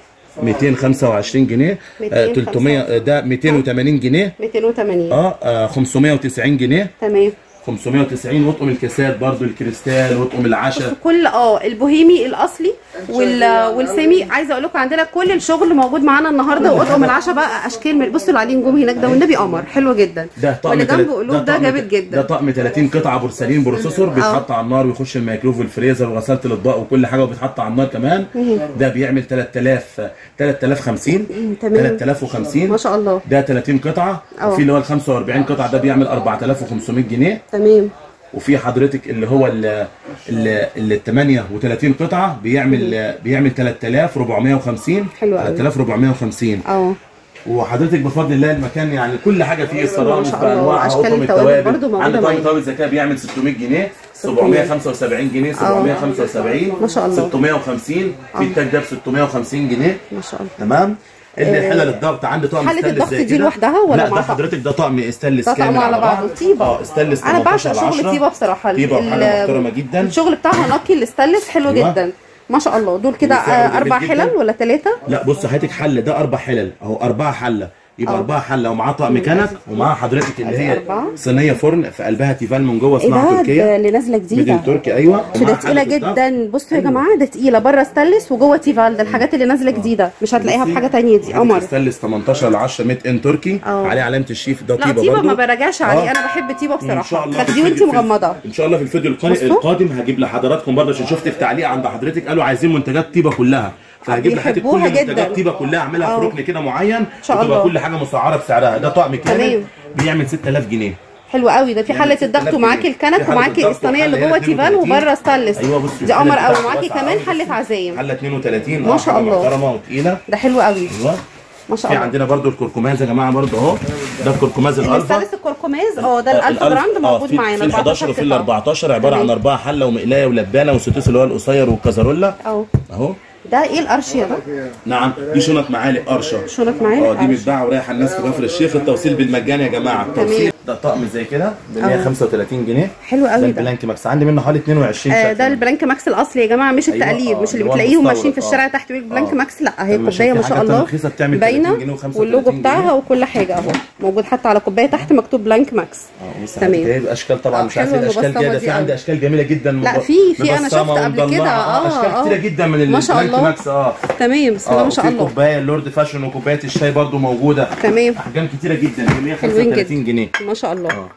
مئتين وخمسة وعشرين جنيه، آه ثلاثمية ده مئتين وثمانين جنيه، مئتين وثمانين اه, آه خمسمية وتسعين جنيه. تمام. خمسمية وتسعين. وطقم الكاسات برضو الكريستال وطقم العشاء كل اه البوهيمي الاصلي وال والسيمي. عايزه اقول لكم عندنا كل الشغل موجود معانا النهارده، واطقم العشاء بقى اشكال من، بصوا اللي عليه نجوم هناك ده والنبي قمر حلوه جدا. ده طقم واللي جنبه قلوب ده جامد جدا. ده طقم ثلاثين قطعه بورسلين بروسيسور بيتحط على النار ويخش الميكروف والفريزر وغساله الاطباق وكل حاجه وبيتحط على النار كمان. ده بيعمل ثلاثة آلاف ثلاثة آلاف وخمسين ثلاثة آلاف وخمسين ما شاء الله. ده ثلاثين قطعه. وفي اللي هو ال خمسة وأربعين قطعه ده بيعمل أربعة آلاف وخمسمية جنيه. تمام. وفي حضرتك اللي هو ال ال ثمانية وثلاثين قطعه بيعمل بيعمل ثلاثة آلاف وأربعمية وخمسين. حلو قوي. ثلاثة آلاف وأربعمية وخمسين. اه وحضرتك بفضل الله المكان يعني كل حاجه فيه السرامس بانواعها، اشكال التوابل برضه موجوده. عندي طقم توابل زكاه بيعمل ستمية جنيه، سبعمية وخمسة وسبعين جنيه، سبعمية وخمسة وسبعين ما شاء الله، ستمية وخمسين. في التاج ده ب ستمية وخمسين جنيه ما شاء الله. تمام. اللي حلل الضغط عندي طقم حلة ستانلس الضغط زي دي لوحدها ولا لا مع ده حضرتك ده طقم استانلس كامل على بعضه طيبه. اه استانلس انا بعشق شغل طيبه بصراحه، طيبه وحاجه محترمه جدا. الشغل بتاعها نقي الاستانلس حلو أيوة. جدا ما شاء الله. دول كده اربع حلل ولا ثلاثه؟ لا بص هاتك حله، ده اربع حلل اهو، اربعه حله يبقى اربعه حله ومعاه طقم كنك ومعاه حضرتك اللي هي صينيه فرن في قلبها تيفال من جوه صناعه تركيه. ايه اللي نازله جديده ميدن تركي ايوه. ده تقيله جدا. بصوا يا جماعه ده تقيله، بره ستانلس وجوه تيفال. ده الحاجات اللي نازله جديده مش هتلاقيها في حاجه ثانيه. دي قمر ستانلس تمنتاشر ل عشرة ميد ان تركي أوه. عليه علامه الشيف ده طيبه برضه. لا طيبه ما براجعش عليه. انا بحب طيبه بصراحه. تاخديه وانت مغمضه. ان شاء الله في الفيديو القادم هجيب لحضراتكم برضه، عشان شفت في تعليق عند حضرتك قالوا عايزين منتجات طيبه كلها، فهجيب لحضرتك كل منتجات طيبه كلها اعملها في ركن كده معين وتبقى كل حاجه مسعره بسعرها. ده طقم كامل بيعمل ستة آلاف جنيه. حلو قوي. ده في حله الضغط ومعاكي الكنك ومعاكي الصينيه اللي جوه تيفال وبره ستانلس. ايوه دي قمر قوي. ومعاكي كمان حله عزايم، حله اتنين وتلاتين ما شاء الله محترمه وتقيله. ده حلو قوي ايوه ما شاء في الله. عندنا برضو الكركماز يا جماعه برضو اهو، ده الكركماز الالفا. الثالث الكركماز اه ده الالفا براند موجود معانا. في ال حداشر وفي ال أربعتاشر عباره عن اربعه حله ومقلايه ولبانه وستوس اللي هو القصير والكازارولا اهو اهو. ده ايه القرشيه ده؟ نعم دي شنط معالق قرشه. شنط معالق اه دي متباعه ورايحه الناس في كفر الشيخ. التوصيل بالمجان يا جماعه. التوصيل ده طقم زي كده ب مية وخمسة وتلاتين جنيه. حلو قوي. ده البلانك ماكس عندي منه حوالي اتنين وعشرين آه ده البلانك ماكس الاصلي يا جماعه، مش التقليد. أيوة. مش اللي بتلاقيهم ماشيين في الشارع تحت يقول بلانك آه. ماكس. لا هي كوبايه ما شاء الله باينه واللوجو بتاعها وكل حاجه اهو موجود، حتى على كوبايه تحت مكتوب بلانك ماكس. اه تمام. اشكال طبعا مش عارف الاشكال كده، في عندي اشكال جميله جدا. لا في في انا شفت قبل كده اه اشكال كتيره جدا من البلانك ماكس. اه تمام بسم الله ما شاء الله. كوبايه اللورد فاشن وكوبايه الشاي برده موجوده. تمام. احجام كتيره جدا ب مية وخمسة وتلاتين جنيه ما شاء الله. اه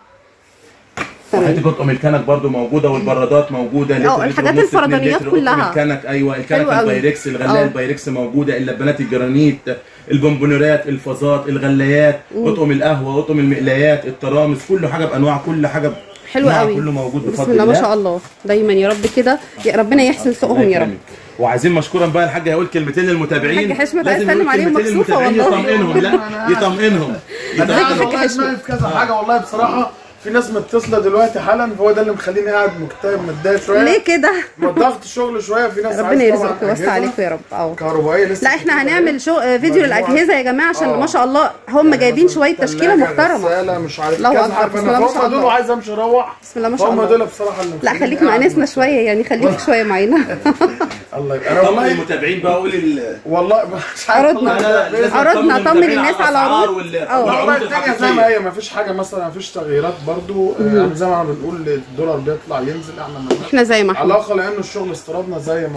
تمام. قطقم الكنك برده موجوده والبرادات موجوده. اه الحاجات الفردانيات كلها. الكنك ايوه الكنك البايركس الغلايه البايركس موجوده. اللبانات الجرانيت البونبونيرات الفازات الغلايات قطقم القهوه قطقم المقلايات الترامس كله حاجه بانواع كل حاجه حلو قوي كله موجود بفضل الله. بسم الله ما شاء الله. دايما يا رب كده يا ربنا يحسن سوقهم يا رب. وعايزين مشكورا بقى الحاج هيقول كلمتين للمتابعين. الحاج حشمت عايز اسلم عليهم مكسوفه والله. يطمئنهم لا يطمئنهم. انا والله في كذا حاجه والله بصراحه. في ناس متصله دلوقتي حالا، هو ده اللي مخليني قاعد مكتئب متضايق شويه. ليه كده؟ ضغط الشغل شويه. في ناس ربنا يرزقك ويوسع عليكم يا رب. اه كهربائيه لسه. لا احنا هنعمل شو فيديو للاجهزه يا جماعه عشان ما شاء الله هم جايبين شويه تشكيله محترمه. لا مش عارف كذا حرف. انا هم دول وعايز امشي اروح. بسم الله ما شاء الله. هم دول بصراحه اللي لا خليك مقانسنا شويه يعني، خليك شويه معانا. الله يبقى انا والله المتابعين بقى قول والله مش عارف. عرضنا عرضنا طمن الناس على عروض. اه والله الدنيا زي ما هي، ما فيش حاجه مثلا، ما فيش تغييرات برضو. يعني زي ما بنقول الدولار بيطلع ينزل، احنا احنا زي ما احنا علاقه، لانه الشغل استيرادنا زي ما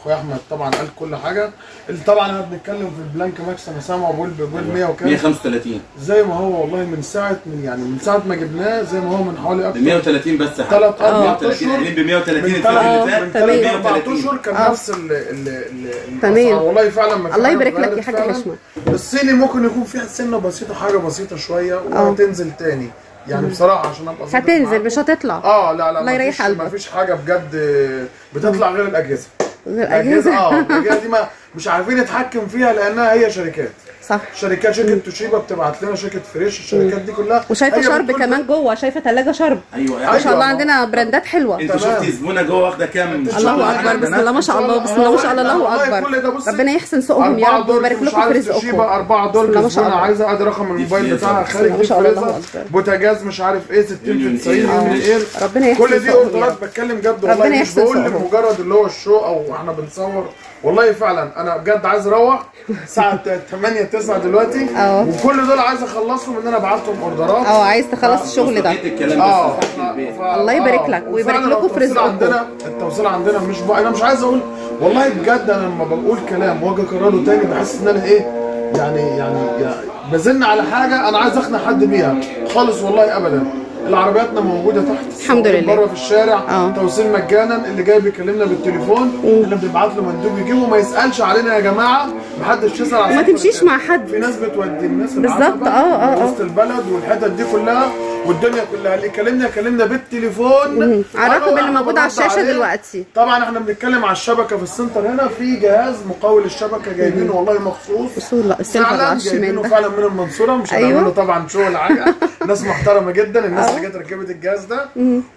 اخويا احمد طبعا قال كل حاجه. اللي طبعا احنا بنتكلم في البلانك ماكس انا سامعه بقول بقول مية وكام مية وخمسة وتلاتين زي ما هو والله من ساعه من يعني من ساعه ما جبناه زي ما هو من حوالي اكتر ب مية وتلاتين بس يا ثلاث اربع اشهر ب مية وتلاتين من ثلاث اربع اشهر كان نفس ال ال تمام والله فعلا ما الله يبارك لك يا حاج حشمه. الصيني ممكن يكون فيها سنه بسيطه حاجه بسيطه شويه وهتنزل تاني يعني بصراحه عشان ابقى هتنزل مش هتطلع. اه لا لا الله يريح قلبك. ما فيش حاجه بجد بتطلع غير الاجهزه. الاجهزه اه الاجهزه دي ما مش عارفين نتحكم فيها لانها هي شركات. صح. شركات شركه توشيبا بتبعت لنا شركه فريش الشركات دي كلها. وشايفه شرب كمان جوه شايفه ثلاجه شرب. ايوه ما شاء الله عندنا براندات حلوه. انت شفتي زبونه جوه واخده كام؟ الله اكبر بسم الله ما شاء الله بسم الله ما شاء الله الله اكبر. ربنا يحسن سوقهم يا رب ويبارك لكم في رزقكم. أربعة دول الزبونه عايزه ادي رقم الموبايل بتاعها خارج ما شاء الله. بوتاجاز مش عارف ايه ستين في تسعين يوم ايه. ربنا يحسن كل دي اوردرات بتكلم جد والله مش بقول لمجرد اللي هو الشو او احنا بنصور والله فعلا انا بجد عايز اروح الساعه تمانية تسعة دلوقتي اه وكل دول عايز اخلصهم ان انا ابعت لهم اوردرات. اه عايز تخلص الشغل ده. اه الله يبارك لك ويبارك لكم في رزقكم. عندنا التوصيل عندنا مش بقى انا مش عايز اقول والله بجد انا لما بقول كلام واجي اكرره تاني بحس ان انا ايه يعني يعني, يعني بزن على حاجه انا عايز اقنع حد بيها خالص والله ابدا. العربياتنا موجوده تحت الحمد لله بره في الشارع أوه. توصيل مجانا اللي جاي بيكلمنا بالتليفون احنا بنبعت له مندوب يجيبه ما يسالش علينا يا جماعه محدش يسال على ما تمشيش مع حد. في ناس بتودي الناس بالظبط اه اه اه وسط البلد والحتت دي كلها والدنيا كلها اللي يكلمنا يكلمنا بالتليفون على الرقم اللي موجود على الشاشه دلوقتي. طبعا احنا بنتكلم على الشبكه في السنتر هنا في جهاز مقاول الشبكه جايبينه والله مخصوص اصول السيلفر على الشمال ده فعلا من المنصوره مش أيوة. هنعمله طبعا شغل حاجه ناس محترمه جدا الناس اللي جت ركبت الجهاز ده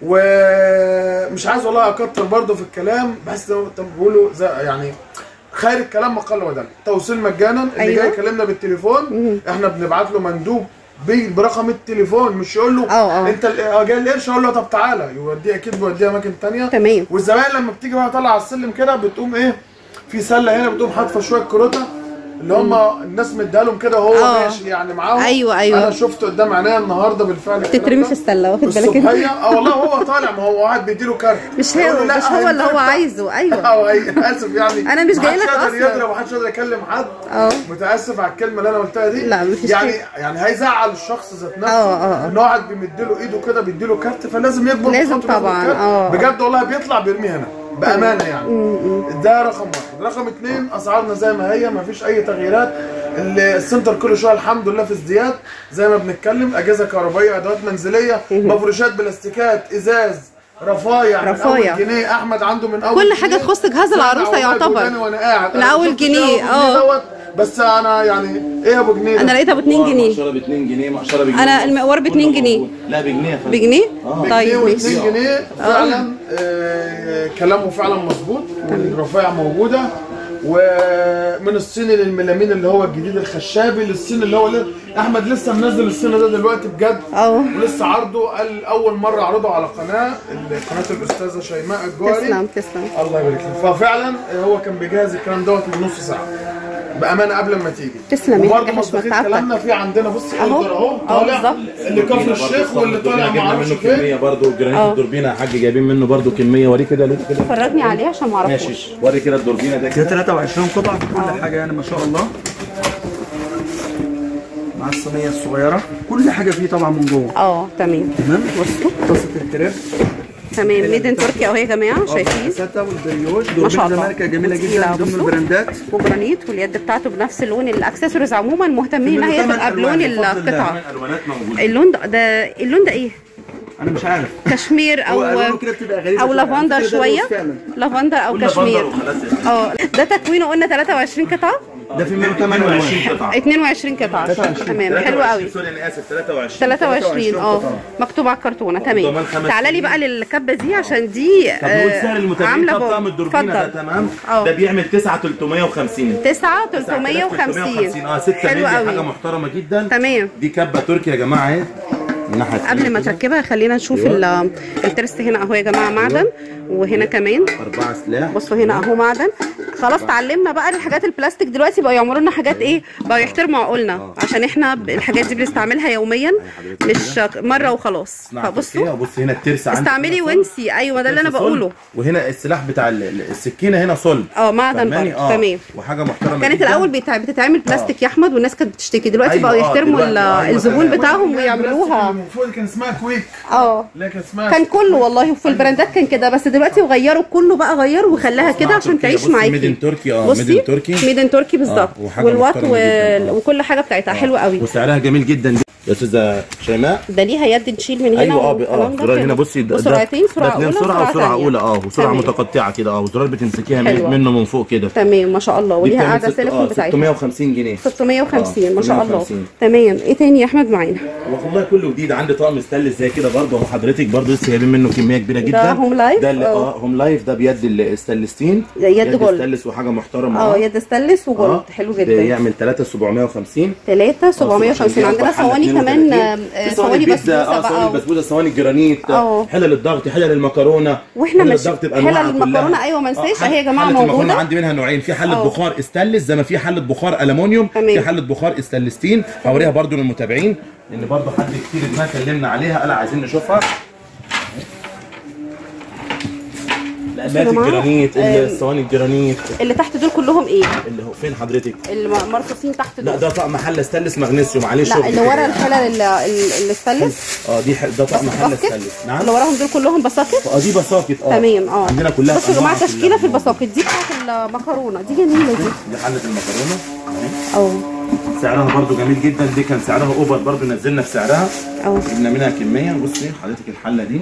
ومش عايز والله اكتر برضه في الكلام بس بقولوا يعني خير الكلام ما قل ودل. توصيل مجانا اللي أيوة. جاي يكلمنا بالتليفون احنا بنبعت له مندوب برقم التليفون مش يقول له أوه أوه. انت جاي القرش اقول له طب تعالى يوديه اكيد بيوديه اماكن ثانيه. تمام. والزباين لما بتيجي بقى طالعه على السلم كده بتقوم ايه في سله هنا بتقوم حاطفه شويه كروته اللي هم الناس مديها لهم كده وهو أوه. ماشي يعني معاهم. ايوه ايوه انا شفت قدام عينيا النهارده بالفعل تترمي في السله واخد بالك انت اه والله هو طالع ما هو واحد بيديله كارت مش هو مش هو اللي هو عايزه. ايوه اه اسف يعني انا مش جاي لك اصلا محدش قادر يضرب ومحدش قادر يكلم حد. اه متاسف على الكلمه اللي انا قلتها دي. لا مفيش يعني يعني هيزعل الشخص ذات نفسه اه اه ان واحد بيمدله ايده كده بيديله كارت فلازم يكبر لازم طبعا اه بجد والله بيطلع بيرميه هنا بامانه يعني. ده رقم واحد. رقم اثنين اسعارنا زي ما هي ما فيش اي تغييرات. السنتر كل شويه الحمد لله في ازدياد زي ما بنتكلم اجهزه كهربائيه ادوات منزليه مفروشات بلاستيكات ازاز رفايع رفايع من اول جنيه احمد عنده من اول كل حاجه تخص جهاز العروسه يعتبر وانا قاعد من اول جنيه اه بس انا يعني ايه يا ابو جنيه انا لقيتها ب اتنين جنيه مقشره ب اتنين جنيه مقشره بجنيه انا المقوار ب اتنين جنيه لا بجنيه يا فندم بجنيه آه. طيب ماشي اتنين جنيه فعلا آه كلامه فعلا مظبوط والرفايع موجوده ومن الصيني للميلامين اللي هو الجديد الخشابي للصين اللي هو احمد لسه منزل الصين ده دلوقتي بجد اه ولسه عرضه قال اول مره اعرضه على قناه قناه الاستاذه شيماء الجوهري. تسلم تسلم الله يبارك لك. ففعلا هو كان بيجهز الكلام دوت من نص ساعه بامانه قبل ما تيجي. تسلم يا وبرضه مصداقين كلامنا في عندنا بصي اهو اهو طالع اللي كفر الشيخ واللي طالع ما اعرفش فين كميه برضه جرانيت الدوربينه يا حاج جايبين منه برضه كميه وريه كده ليه كده فرجني عليه عشان ما اعرفوش. ماشي وري كده الدوربينه ده كده تلاتة وعشرين قطعه في كل حاجه يعني ما شاء الله مع الصينيه الصغيره كل حاجه فيه طبعا من جوه. اه تمام تمام. بصوا طاسه الكريب تمام ميدن تركيا اهو يا جماعه شايفين الساتا والبريوش ما شاء الله ماركه جميله جدا من ضمن البراندات وجرانيت واليد بتاعته بنفس اللون. الاكسسوارز عموما مهتمين ان هي تبقى بلون القطعه. الوانات موجوده. اللون ده, ده اللون ده ايه؟ انا مش عارف كشمير او او لافندر شويه لافندر او كشمير اه ده تكوينه قلنا تلاتة وعشرين قطعه ده في مية وتمانية وعشرين قطعه اتنين وعشرين قطعه تمام حلو قوي. سوري انا اسف تلاتة وعشرين تلاتة وعشرين اه مكتوب على الكرتونه تمام. تعالى لي بقى للكبه دي عشان دي آه سعر المتابعين طقم الدوربينه ده تمام ده بيعمل تسعة تلتمية وخمسين تسعة تلتمية وخمسين اه ستة مللي حاجه محترمه جدا تمام. دي كبه تركي يا جماعه اهي الناحيه قبل ما تركبها خلينا نشوف ال- الترست هنا اهو يا جماعه معدن، وهنا كمان اربعه سلاح. بصوا هنا اهو معدن. خلاص اتعلمنا بقى الحاجات البلاستيك دلوقتي بقوا يعملوا لنا حاجات ايه، بقوا يحترموا عقولنا عشان احنا ب- الحاجات دي بنستعملها يوميا مش مره وخلاص. فبصوا بص هنا الترس عندك استعملي وانسي. ايوه ده اللي انا بقوله. وهنا السلاح بتاع ال- ال- السكينه هنا صلب. اه معدن فاهماني؟ برضه. تمام. وحاجه محترمه كانت جدا. الاول بتع- بتتعمل بلاستيك يا احمد والناس كانت بتشتكي، دلوقتي أيوة، بقوا آه، يحترموا دلوقتي، ال- أيوة، الزبون تمام. بتاعهم ويعملوها. المفروض كان اسمها كويك. اه لا كان اسمها كان كله والله، وفي البراندات كان كده، بس دلوقتي غيروا كله بقى، غيروا وخلاها كده عشان تعيش معاكي. ميدن تركي. اه بصي ميدن تركي. ميدن تركي بالظبط. آه، وحاجة والوات محترمة و... جداً. آه. وكل حاجه بتاعتها حلوه قوي. وسعرها جميل جدا يا استاذه شيماء. ده ليها يد نشيل من هنا. ايوه اه والكلام اه ده زرار كده. هنا بصي ده وسرعتين، ده سرعه اتنين اولى سرعه وسرعه وسرعه ثانيه. اولى اه وسرعه تمام. متقطعه كده اه وزرار بتمسكيها من- حلوة. منه من فوق كده. تمام ما شاء الله. دي وليها بتعمل قاعده ست- سيليكون اه بتاعتها ستمية وخمسين جنيه. ستمية وخمسين آه، ما شاء الله. ستمية وخمسين. تمام. ايه تاني يا احمد معانا؟ والله كله جديد. عندي طقم ستانلس زي كده برضه اهو حضرتك برضه لسه جايبين منه كميه كبيره جدا. هوم لايف؟ ده اللي اه. اه هوم لايف ده بيد الستانلستين. يد جولد. ستانلس وحاجه محترمه. اه يد ستانلس وجولد. آه. حلو ده جدا. يعمل ثلاثة سبعمية وخمسين. ثلاثة سبعمية وخمسين. عندنا صواني كمان، آه، صواني بسبوسه اه صواني بقى. البسبوسه، صواني الجرانيت، اه. حلل الضغط، حلل المكرونه. واحنا حلل مش الضغط حلل بأنواعها المكرونه. كلها. ايوه ما ننساش آه، اهي يا جماعه حلة المكرونة موجوده. عندي منها نوعين، في حله اه. بخار استانلس زي ما في حله بخار الومنيوم، تمام. في حله بخار استانلستين. هوريها برضو للمتابعين لان برضو حد كتير ما كلمنا عليها قال عايزين نشوفها. الألات جماعة، الجرانيت، آم، الصواني الجرانيت اللي تحت دول كلهم ايه؟ اللي هو فين حضرتك؟ المرصوصين تحت لا دول. ده طقم حله ستانلس مغنيسيوم عليه شغل. لا اللي ورا الحلل ال- ال- الستانلس. اه دي ح- ده طقم حله باسكت؟ ستانلس. نعم. اللي وراهم دول كلهم بساكت. اه دي بساكت. اه تمام اه. عندنا كلها بصوا يا جماعه بأنواعها تشكيله كلها. في البساكت دي بتاعت المكرونه دي جميله دي. دي حله المكرونه اهي. اه سعرها برضو جميل جدا. دي كان سعرها اوفر برضو نزلنا في سعرها. اه. جبنا منها كميه. بصي حضرتك الحله دي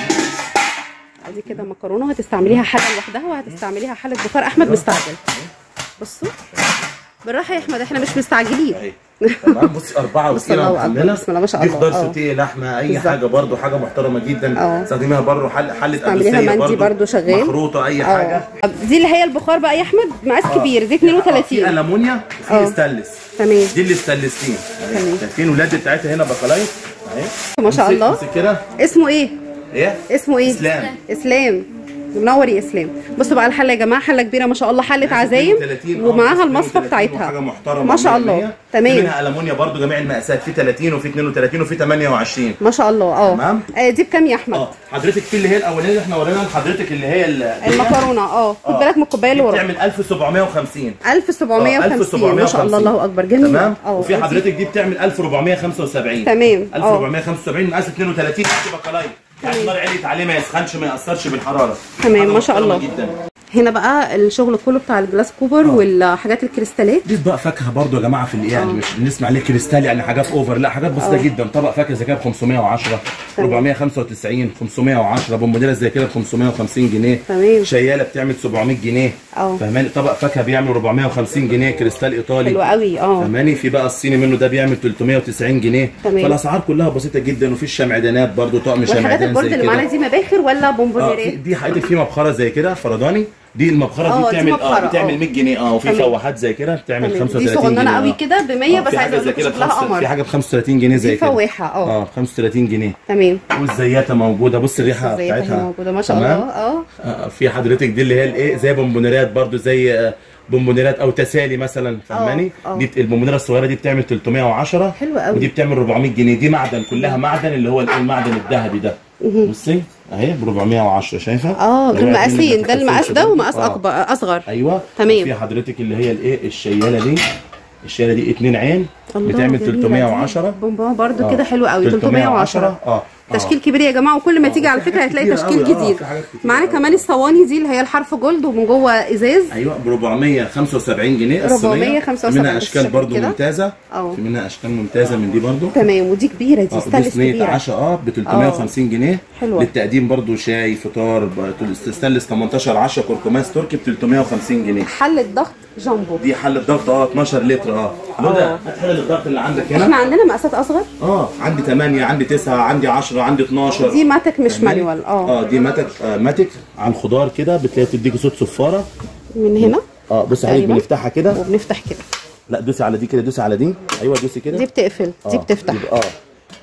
ادي كده مكرونه هتستعمليها حله لوحدها وهتستعمليها حله بخار. احمد مستعجل. بصوا بالراحه يا احمد احنا مش مستعجلين. اهي تمام. بصي اربعه بسم الله وكيلو أكبر، محمله. بسم الله ما شاء دي الله. خضار اه. سوتيه، لحمه، اي بالظبط. حاجه برضو حاجه محترمه جدا. اه. استخدميها برضو حل حله استعمليها أدوسية مندي برضو شغال. مخروطه اي اه. حاجه. طب دي اللي هي البخار بقى يا احمد مقاس كبير دي اتنين في وتلاتين. المونيا اه. وفي ستانلس. تمام دي اللي ستانلستين. تمام. شايفين ولاد بتاعتها هنا بقلايط اهي. ما شاء امسك- الله. امسك كده. اسمه ايه؟ ايه؟ اسمه ايه؟ اسلام. اسلام. منور يا اسلام. بصوا بقى الحله يا جماعه، حله كبيره ما شاء الله، حله عزايم اثنين وثلاثين، اه، ومعاها المصفى اثنين وثلاثين بتاعتها وحاجه محترمه ما شاء الله. مية بالمية. تمام. في منها المونيا برضو جميع المقاسات، في ثلاثين وفي اثنين وثلاثين وفي ثمانية وعشرين. ما شاء الله. اه تمام. آه، دي بكام يا احمد؟ اه حضرتك في اللي هي الاولانيه اللي احنا ورينا لحضرتك اللي هي ال- المكرونه. اه خد اه. بالك من الكوبايه اللي ورا. بتعمل ألف وسبعمية وخمسين. ألف وسبعمية وخمسين. ما شاء الله. وخمسين. الله اكبر. جميل. تمام. اه وفي ودي- حضرتك دي بتعمل ألف وأربعمية وخمسة وسبعين. تمام. اه. ألف وأربعمية وخمسة وسبعين مقاس اثنين وثلاثين تبقى قلايط. يعني النار عليت عليه ما يسخنش ما ياثرش بالحراره. تمام حاجة ما شاء محترمة الله. جدا. هنا بقى الشغل كله بتاع الجلاس كوبر والحاجات الكريستالات. دي بقى فاكهه برضو يا جماعه في اللي يعني مش بنسمع عليه كريستال يعني حاجات اوفر، لا حاجات بسيطه أوه. جدا. طبق فاكهه زي كده ب خمسمية وعشرة، أربعمية وخمسة وتسعين، خمسمية وعشرة. بومبونيره زي كده ب خمسمية وخمسين جنيه. تمام. شياله بتعمل سبعمية جنيه. اه. فهماني. طبق فاكهه بيعمل أربعمية وخمسين جنيه كريستال ايطالي. حلو قوي. اه فهماني. في بقى الصيني منه ده بيعمل تلتمية وتسعين جنيه. تمام. فالاسعار كلها بسيطه جدا. وفي الشمعدانات برضو طقم والحاجات شمعدان البورد زي اللي معانا كده. دي مباخر ولا اه في- بونبونيرات؟ دي حضرتك في مبخره زي كده فرداني. دي المبخره اه، دي دي بتعمل مبخرة، اه بتعمل اه. مية جنيه. اه وفي تمام. فواحات زي كده بتعمل تمام. خمسة دي وثلاثين جنيه. صغننه قوي اه. كده ب مية آه، بس في عايزه حاجه اقول زي لكم كده شكلها بخمسة- قمر. في حاجه ب خمسة وثلاثين جنيه زي دي كده. فواحه. اه اه خمسة وثلاثين جنيه. تمام. والزياته موجوده. بص الريحه زيتها بتاعتها موجوده ما شاء تمام؟ الله. اه آه، في حضرتك دي اللي هي الايه زي بونبونيرات برضو زي آه، بونبونيرات او تسالي مثلا. فاهماني. اه. دي بت- البونبونيره الصغيره دي بتعمل تلتمية وعشرة. حلوة قوي. ودي بتعمل أربعمية جنيه. دي معدن كلها معدن اللي هو الايه المعدن الذهبي ده. بصي اهي ب أربعمية وعشرة شايفه. اه دول الواحد مقاسين، منك ده المقاس تخففش ده برضو. ومقاس آه. اكبر اصغر. ايوه. تمام. في حضرتك اللي هي الايه الشياله دي. الشياله دي اتنين عين الله بتعمل جميلة تلتمية دي. وعشرة. بونبون برضو آه. كده حلو قوي. تلتمية وعشرة. اه تشكيل كبير يا جماعه، وكل ما تيجي على في فكره حاجات هتلاقي كتير تشكيل قوي. آه، جديد. في حاجات كتير معانا قوي. كمان الصواني دي اللي هي الحرف جولد ومن جوه ازاز. ايوه ب أربعمية وخمسة وسبعين جنيه. أربعمية وخمسة وسبعين منها اشكال بالشكل برضو كده. ممتازه. اه. في منها اشكال ممتازه من دي برضو. تمام. ودي كبيره دي اه ستانلس دي صينيه كبيره. عشاء اه ب تلتمية وخمسين جنيه. حلوة. للتقديم برضو شاي فطار ب- ستانلس تمنتاشر عشرة كركماس تركي ب تلتمية وخمسين جنيه. حله ضغط جامبو. دي حله ضغط اه اتناشر لتر. اه هدى اه. هات حله الضغط اللي عندك هنا. احنا عندنا مقاسات اصغر. اه عندي ثمانية عندي تسعة عندي عشرة عندي اتناشر. دي ماتك مش فاهماني؟ مانيوال. اه اه دي ماتك آه ماتك على الخضار كده بتلاقي تديكي صوت صفاره. من هنا اه بصي حضرتك تقريبا. بنفتحها كده. وبنفتح كده. لا دوسي على دي كده دوسي على دي. ايوه دوسي كده. دي بتقفل دي آه، بتفتح. يبقى اه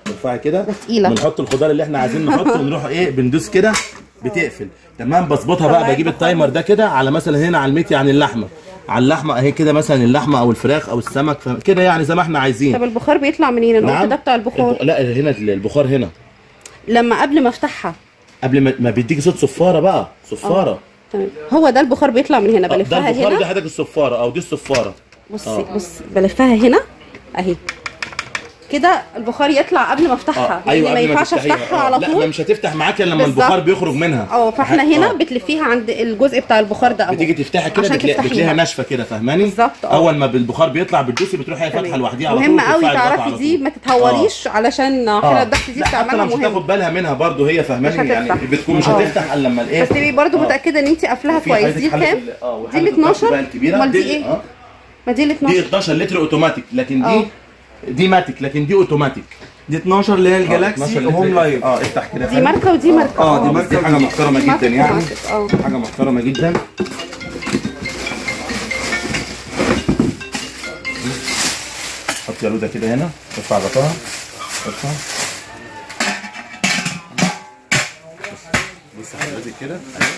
نرفعها كده تقيلة. بنحط الخضار اللي احنا عايزين نحطه ونروح ايه بندوس كده بتقفل تمام. بظبطها بقى، بجيب التايمر ده كده على مثلا هنا على الميت يعني اللحمه، على اللحمه اهي كده مثلا اللحمه او الفراخ او السمك كده يعني زي ما احنا عايزين. طب البخار بيطلع منين؟ القط نعم. ده بتاع البخار. الب... لا هنا البخار هنا لما قبل ما افتحها قبل ما, ما بيديكي صوت صفاره بقى صفاره. أوه. تمام. هو ده البخار بيطلع من هنا بلفها ده البخار هنا. ده حضرتك الصفاره او دي الصفاره. بصي أوه. بصي بلفها هنا اهي كده البخار يطلع قبل ما افتحها. آه. أيوة ما ينفعش افتحها على طول. لا ما مش هتفتح معاك الا لما البخار بيخرج منها. اه فاحنا هنا آه. بتلفيها عند الجزء بتاع البخار ده اهو. بتيجي تفتحها كده بتلاقي بتلاقيها ناشفه كده فاهماني؟ بالظبط. اول ما البخار بيطلع بتدوسي بتروح هي فاتحه لوحديها على طول. مهم قوي تعرفي دي ما تتهوريش آه. علشان حاله الضغط دي بتعملها مهم. مش هتاخد بالها منها برده هي فاهماني يعني بتكون مش هتفتح الا لما الايه. بس تبقي برده متاكده ان انت قافلاها كويس. دي بكام؟ دي ال اتناشر. امال دي ايه؟ ما دي ال اتناشر. دي اتناشر لتر اوتوماتيك لكن دي دي ماتيك لكن دي اوتوماتيك. دي اتناشر اللي هي الجالاكسي هوم لايف. اه افتح كده. دي ماركه ودي ماركه. اه دي ماركه. دي حاجه محترمه جدا يعني. اه حاجه محترمه جدا. حطي يا لوده كده هنا ارفع غطاها ارفع. بص حضرتك كده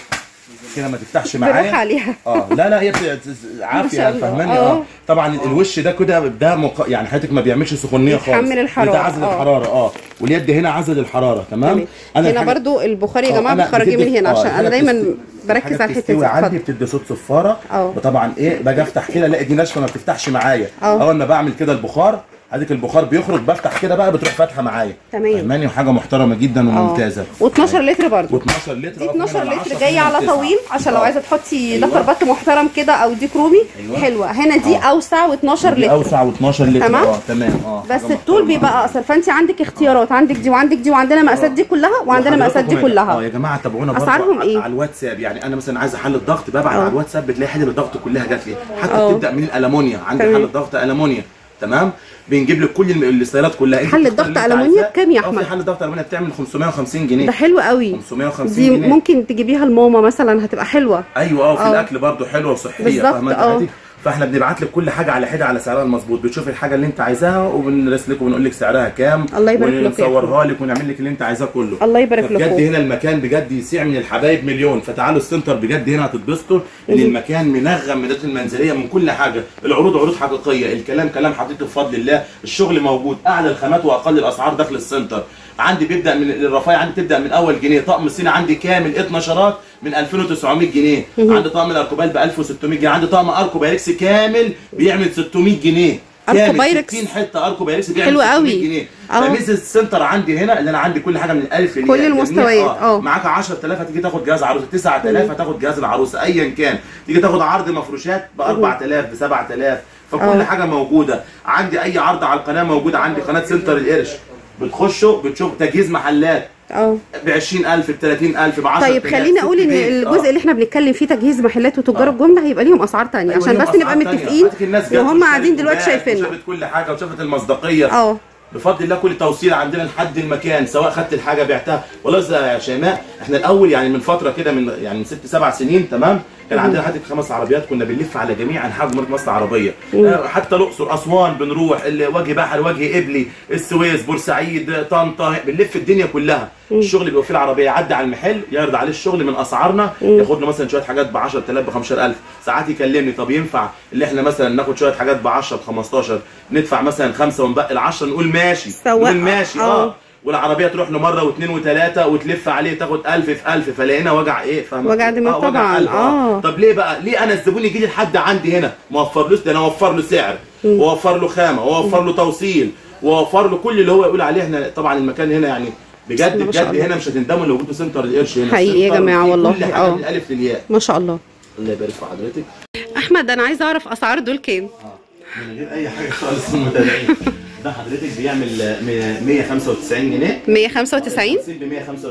كده ما تفتحش معايا. بروح عليها. اه لا لا هي عافيه فاهماني. اه طبعا الوش ده كده ده مق... يعني حضرتك ما بيعملش سخونيه خالص. بيحمل الحراره. ده عزل الحراره اه واليد هنا عزل الحراره تمام. انا هنا الحاجة... برضو البخار يا جماعه بتخرجيه من هنا عشان انا دايما بركز على الحته دي. عندي بتدي صوت صفاره وطبعا ايه باجي افتح كده الاقي دي ناشفه ما بتفتحش معايا. اول ما بعمل كده البخار اديك البخار بيخرج بفتح كده بقى بتروح فاتحه معايا. تمام. فاهماني وحاجه محترمه جدا وممتازه. و12 لتر برضو. و12 لتر. دي اتناشر لتر جايه على طويل عشان لو عايزه تحطي أيوة. دكر بط محترم كده او ديك رومي. أيوة. حلوه. هنا دي أوه. اوسع و12 لتر. دي اوسع و12 لتر. تمام اه تمام اه بس الطول بيبقى اقصر فانت عندك اختيارات عندك دي وعندك دي وعندنا مقاسات دي كلها وعندنا مقاسات دي كلها. اه يا جماعه تابعونا برضه اسعارهم ايه؟ على الواتساب يعني انا مثلا عايزه حل الضغط ببعت على الواتساب بتلاقي حل الضغط كلها جات لي حتى أوه. بتبدا من الالومنيا عندي حل الضغط المونيا تمام. بنجيب لك كل الستايلات كلها. حل الضغط المونيا بكام يا احمد؟ في حل الضغط المونيا بتعمل خمسمية وخمسين جنيه. ده حلو قوي. خمسمية وخمسين دي جنيه. ممكن تجيبيها لماما مثلا هتبقى حلوه. ايوه اه وفي الاكل برده حلوه وصحيه فاهمه. فاحنا بنبعت لك كل حاجه على حده على سعرها المظبوط. بتشوفي الحاجه اللي انت عايزاها وبنرسل لك ونقول لك سعرها كام. الله يبارك لك. ونصورها لك ونعمل لك اللي انت عايزاه كله. الله يبارك لك. بجد هنا المكان بجد يسيع من الحبايب مليون. فتعالوا السنتر بجد هنا هتتبسطوا ان المكان منغم من الادوات المنزليه من كل حاجه. العروض عروض حقيقيه، الكلام كلام حقيقي بفضل الله، الشغل موجود، اعلى الخامات واقل الاسعار داخل السنتر. عندي بيبدا من الرفايع عندي تبدا من اول جنيه. طقم الصيني عندي كامل اتناشرات من ألفين وتسعمية جنيه. عندي طقم الاركوبال ب ألف وستمية جنيه. عندي طقم اركو بايركس كامل بيعمل ستمية جنيه. اركو بايركس ستين حته اركو بايركس بيعمل حلو قوي. ستمية جنيه. فميزه السنتر عندي هنا ان انا عندي كل حاجه من الالف للياء كل المستويات. اه معاك عشرة آلاف هتيجي تاخد جهاز عروسه، تسعة آلاف هتاخد جهاز العروسه ايا كان، تيجي تاخد عرض مفروشات ب أربعة آلاف ب سبعة آلاف. فكل أوه. حاجه موجوده عندي. اي عرض على القناه موجود عندي. قناه سنتر القرش بتخشوا بتشوف تجهيز محلات اه ب عشرين ألف ب ثلاثين ألف ب عشرة آلاف. طيب خليني اقول ان الجزء أوه. اللي احنا بنتكلم فيه تجهيز محلات وتجار الجمله هيبقى ليهم اسعار ثانيه. أيوة عشان بس نبقى متفقين وهم قاعدين دلوقتي شايفيننا. شافت كل حاجه وشافت المصداقيه. اه بفضل الله كل توصيل عندنا لحد المكان سواء خدت الحاجه بعتها. والله يا شيماء احنا الاول يعني من فتره كده من يعني من ست سبع سنين تمام كان عندنا حد خمس عربيات كنا بنلف على جميع انحاء جمهوريه مصر العربيه. آه حتى الاقصر اسوان بنروح وجه بحر وجه قبلي السويس بورسعيد طنطا بنلف الدنيا كلها. مم. الشغل بيبقى فيه العربيه يعدي على المحل يعرض عليه الشغل من اسعارنا ياخد له مثلا شويه حاجات ب عشرة آلاف ب خمستاشر ألف. ساعات يكلمني طب ينفع اللي احنا مثلا ناخد شويه حاجات ب عشرة ب خمستاشر ندفع مثلا خمسه ونبقي ال عشرة نقول ماشي نقول ماشي اه, آه. والعربيه تروح له مره واثنين وثلاثه وتلف عليه تاخد ألف في ألف فلاقينا وجع ايه فاهم وجع دماغ آه طبعا. وجع اه طب ليه بقى ليه انا الزبون يجي لي لحد عندي هنا ما اوفرلوش ده انا اوفر له سعر واوفر له خامه واوفر له توصيل واوفر له كل اللي هو يقول عليه. احنا طبعا المكان هنا يعني بجد بجد هنا مش هتندموا لو جبتوا سنتر القرش هنا حقيقي يا جماعه والله. كل حاجه من الالف للياء ما شاء الله. الله يبارك في حضرتك. احمد انا عايز اعرف اسعار دول كام؟ اه من غير اي حاجه خالص المتابعين. ده حضرتك بيعمل مية وخمسة وتسعين جنيه. مية وخمسة وتسعين ب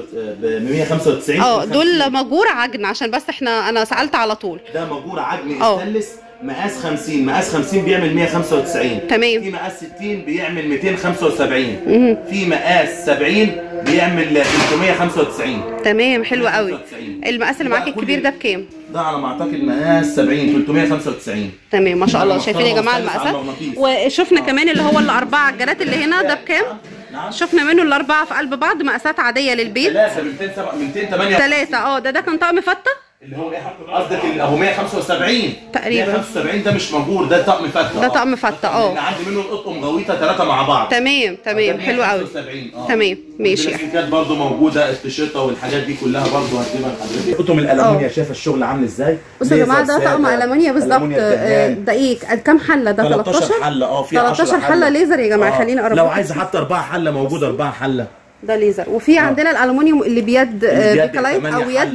مية وخمسة وتسعين. اه دول مجور عجن عشان بس احنا انا سالت على طول. ده مجور عجن استانلس مقاس خمسين. مقاس خمسين بيعمل مية وخمسة وتسعين. تمام. في مقاس ستين بيعمل ميتين وخمسة وسبعين. في مقاس سبعين بيعمل ثلاثمية وخمسة وتسعين. تمام حلو قوي. المقاس اللي معاك الكبير ده بكام؟ ده على ما اعتقد مقاس سبعين ثلاثمية وخمسة وتسعين. تمام ما شاء الله. شايفين يا جماعه المقاسات وشفنا آه. كمان اللي هو الاربع عجلات اللي هنا ده بكام؟ نعم. شفنا منه الاربعه في قلب بعض، مقاسات عاديه للبيت. ثلاثه مئتين وثمانية ثلاثه اه ده ده كان طقم فته اللي هو ايه قصدك اللي هو مية وخمسة وسبعين تقريبا. مية وخمسة وسبعين ده مش موجود، ده طقم فته. ده طقم فته اه. اللي عندي منه القطقم غويطه ثلاثه مع بعض. تمام تمام حلو قوي. تمام ماشي. السلسلات برضو موجوده، التيشيرته والحاجات دي كلها برضو هتجيبها لحضرتك. قطم الالومنيا شايفه الشغل عامل ازاي؟ بصوا يا جماعه ده طقم المانيا بالظبط. ده ايه كام حله؟ ده تلتاشر حله اه في تلتاشر حله ليزر يا جماعه. خليني اقرب لو عايزه حتى اربعه حله موجوده اربعه حله ده ليزر. وفي آه. عندنا الالومنيوم اللي بيد بيكلايت او يد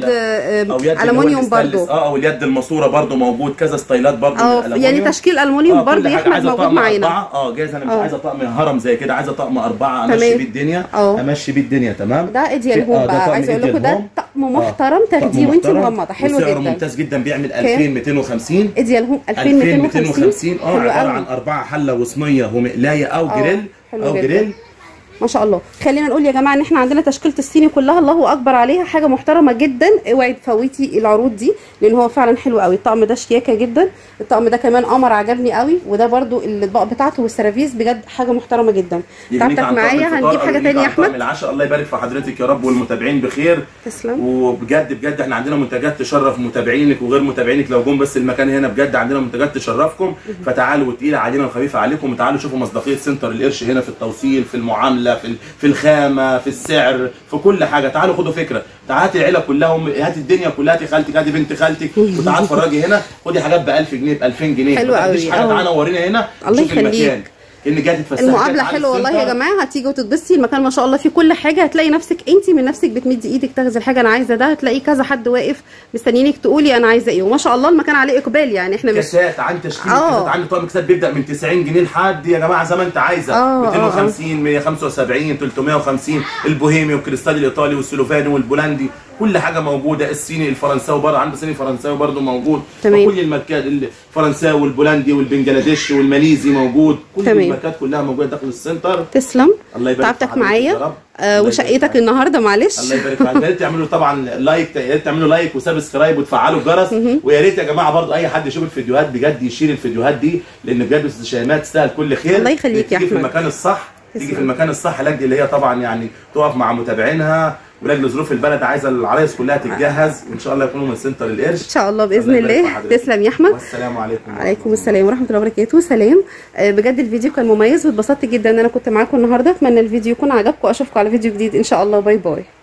الومنيوم برضو اه او اليد الماسوره برضو موجود، كذا ستايلات برضو اه يعني تشكيل الومنيوم آه برضو يا احمد موجود معانا. اه جاهز. انا مش أوه. عايزه طقم هرم زي كده، عايزه طقم اربعه امشي بيه الدنيا. أوه. امشي بيه الدنيا تمام. ده ايديال هوم آه بقى. عايزه اقول لكم ده طقم محترم تاخديه وانت مغمضه. حلو جدا، سعره ممتاز جدا، بيعمل ألفين ومئتين وخمسين. ايديال هوم ألفين ومئتين وخمسين اه عباره عن اربعه حله وصينيه ومقلايه او جريل او جريل ما شاء الله. خلينا نقول يا جماعه ان احنا عندنا تشكيله الصيني كلها الله اكبر عليها، حاجه محترمه جدا. اوعي تفوتي العروض دي لان هو فعلا حلو قوي. الطقم ده شياكه جدا، الطقم ده كمان قمر عجبني قوي، وده برده الاطباق بتاعته والسرافيس بجد حاجه محترمه جدا. تعبتك معايا. هنجيب حاجه ثانيه يا احمد. العشاء الله يبارك في حضرتك يا رب والمتابعين بخير. تسلم. وبجد بجد احنا عندنا منتجات تشرف متابعينك وغير متابعينك. لو جم بس المكان هنا بجد عندنا منتجات تشرفكم، فتعالوا وتقيله علينا وخفيفه عليكم، وتعالوا شوفوا مصداقيه سنتر القرش هنا في التوصيل، في المعامله، في في الخامه، في السعر، في كل حاجه. تعالوا خدوا فكره، تعالي العيله كلها، هاتي الدنيا كلها، هاتي خالتك، هاتي بنت خالتك، وتعالي اتفرجي هنا، خدي حاجات ب ألف جنيه ب ألفين جنيه. حلو قوي. مفيش حاجه. تعالى ورينا هنا الله يخليك. ان جايه تتفسحي. المقابله حلوه والله يا جماعه. هتيجي وتتبسطي. المكان ما شاء الله فيه كل حاجه. هتلاقي نفسك انت من نفسك بتمدي ايدك تاخذي الحاجه انا عايزه ده، هتلاقي كذا حد واقف مستنيينك تقولي انا عايزه ايه. وما شاء الله المكان عليه اقبال. يعني احنا مش كاسات عن تشكيل كاسات، عندي طقم كاسات بيبدا من تسعين جنيه لحد يا جماعه زي ما انت عايزه مئتين وخمسين مية وخمسة وسبعين ثلاثمية وخمسين. البوهيمي والكريستالي الايطالي والسلوفاني والبولندي كل حاجه موجوده. الصيني الفرنساوي برضه عنده صيني فرنساوي برضه موجود. تمام. كل الماركات الفرنساوي والبولندي والبنجلاديشي والماليزي موجود. كل تمام. الماركات كلها موجوده داخل السنتر. تسلم. الله يبارك تعبتك معايا آه وشقيتك النهارده معلش. الله يبارك فيك. يا ريت تعملوا طبعا لايك، يا ريت تعملوا لايك وسبسكرايب وتفعلوا الجرس. ويا ريت يا جماعه برضه اي حد يشوف الفيديوهات بجد يشير الفيديوهات دي، لان بجد استاذ شيماء تستاهل كل خير. الله يخليك يا احمد. تيجي في المكان الصح، تيجي في المكان الصح لاجل اللي هي طبعا يعني تقف مع متابعينها، ولاجل ظروف البلد عايزه العرايس كلها تتجهز، وان شاء الله يكونوا من سنتر القرش ان شاء الله باذن الله. تسلم يا احمد. والسلام عليكم. وعليكم السلام ورحمه الله وبركاته. سلام. بجد الفيديو كان مميز واتبسطت جدا ان انا كنت معاكم النهارده. اتمنى الفيديو يكون عجبكم. اشوفكم على فيديو جديد ان شاء الله. باي باي.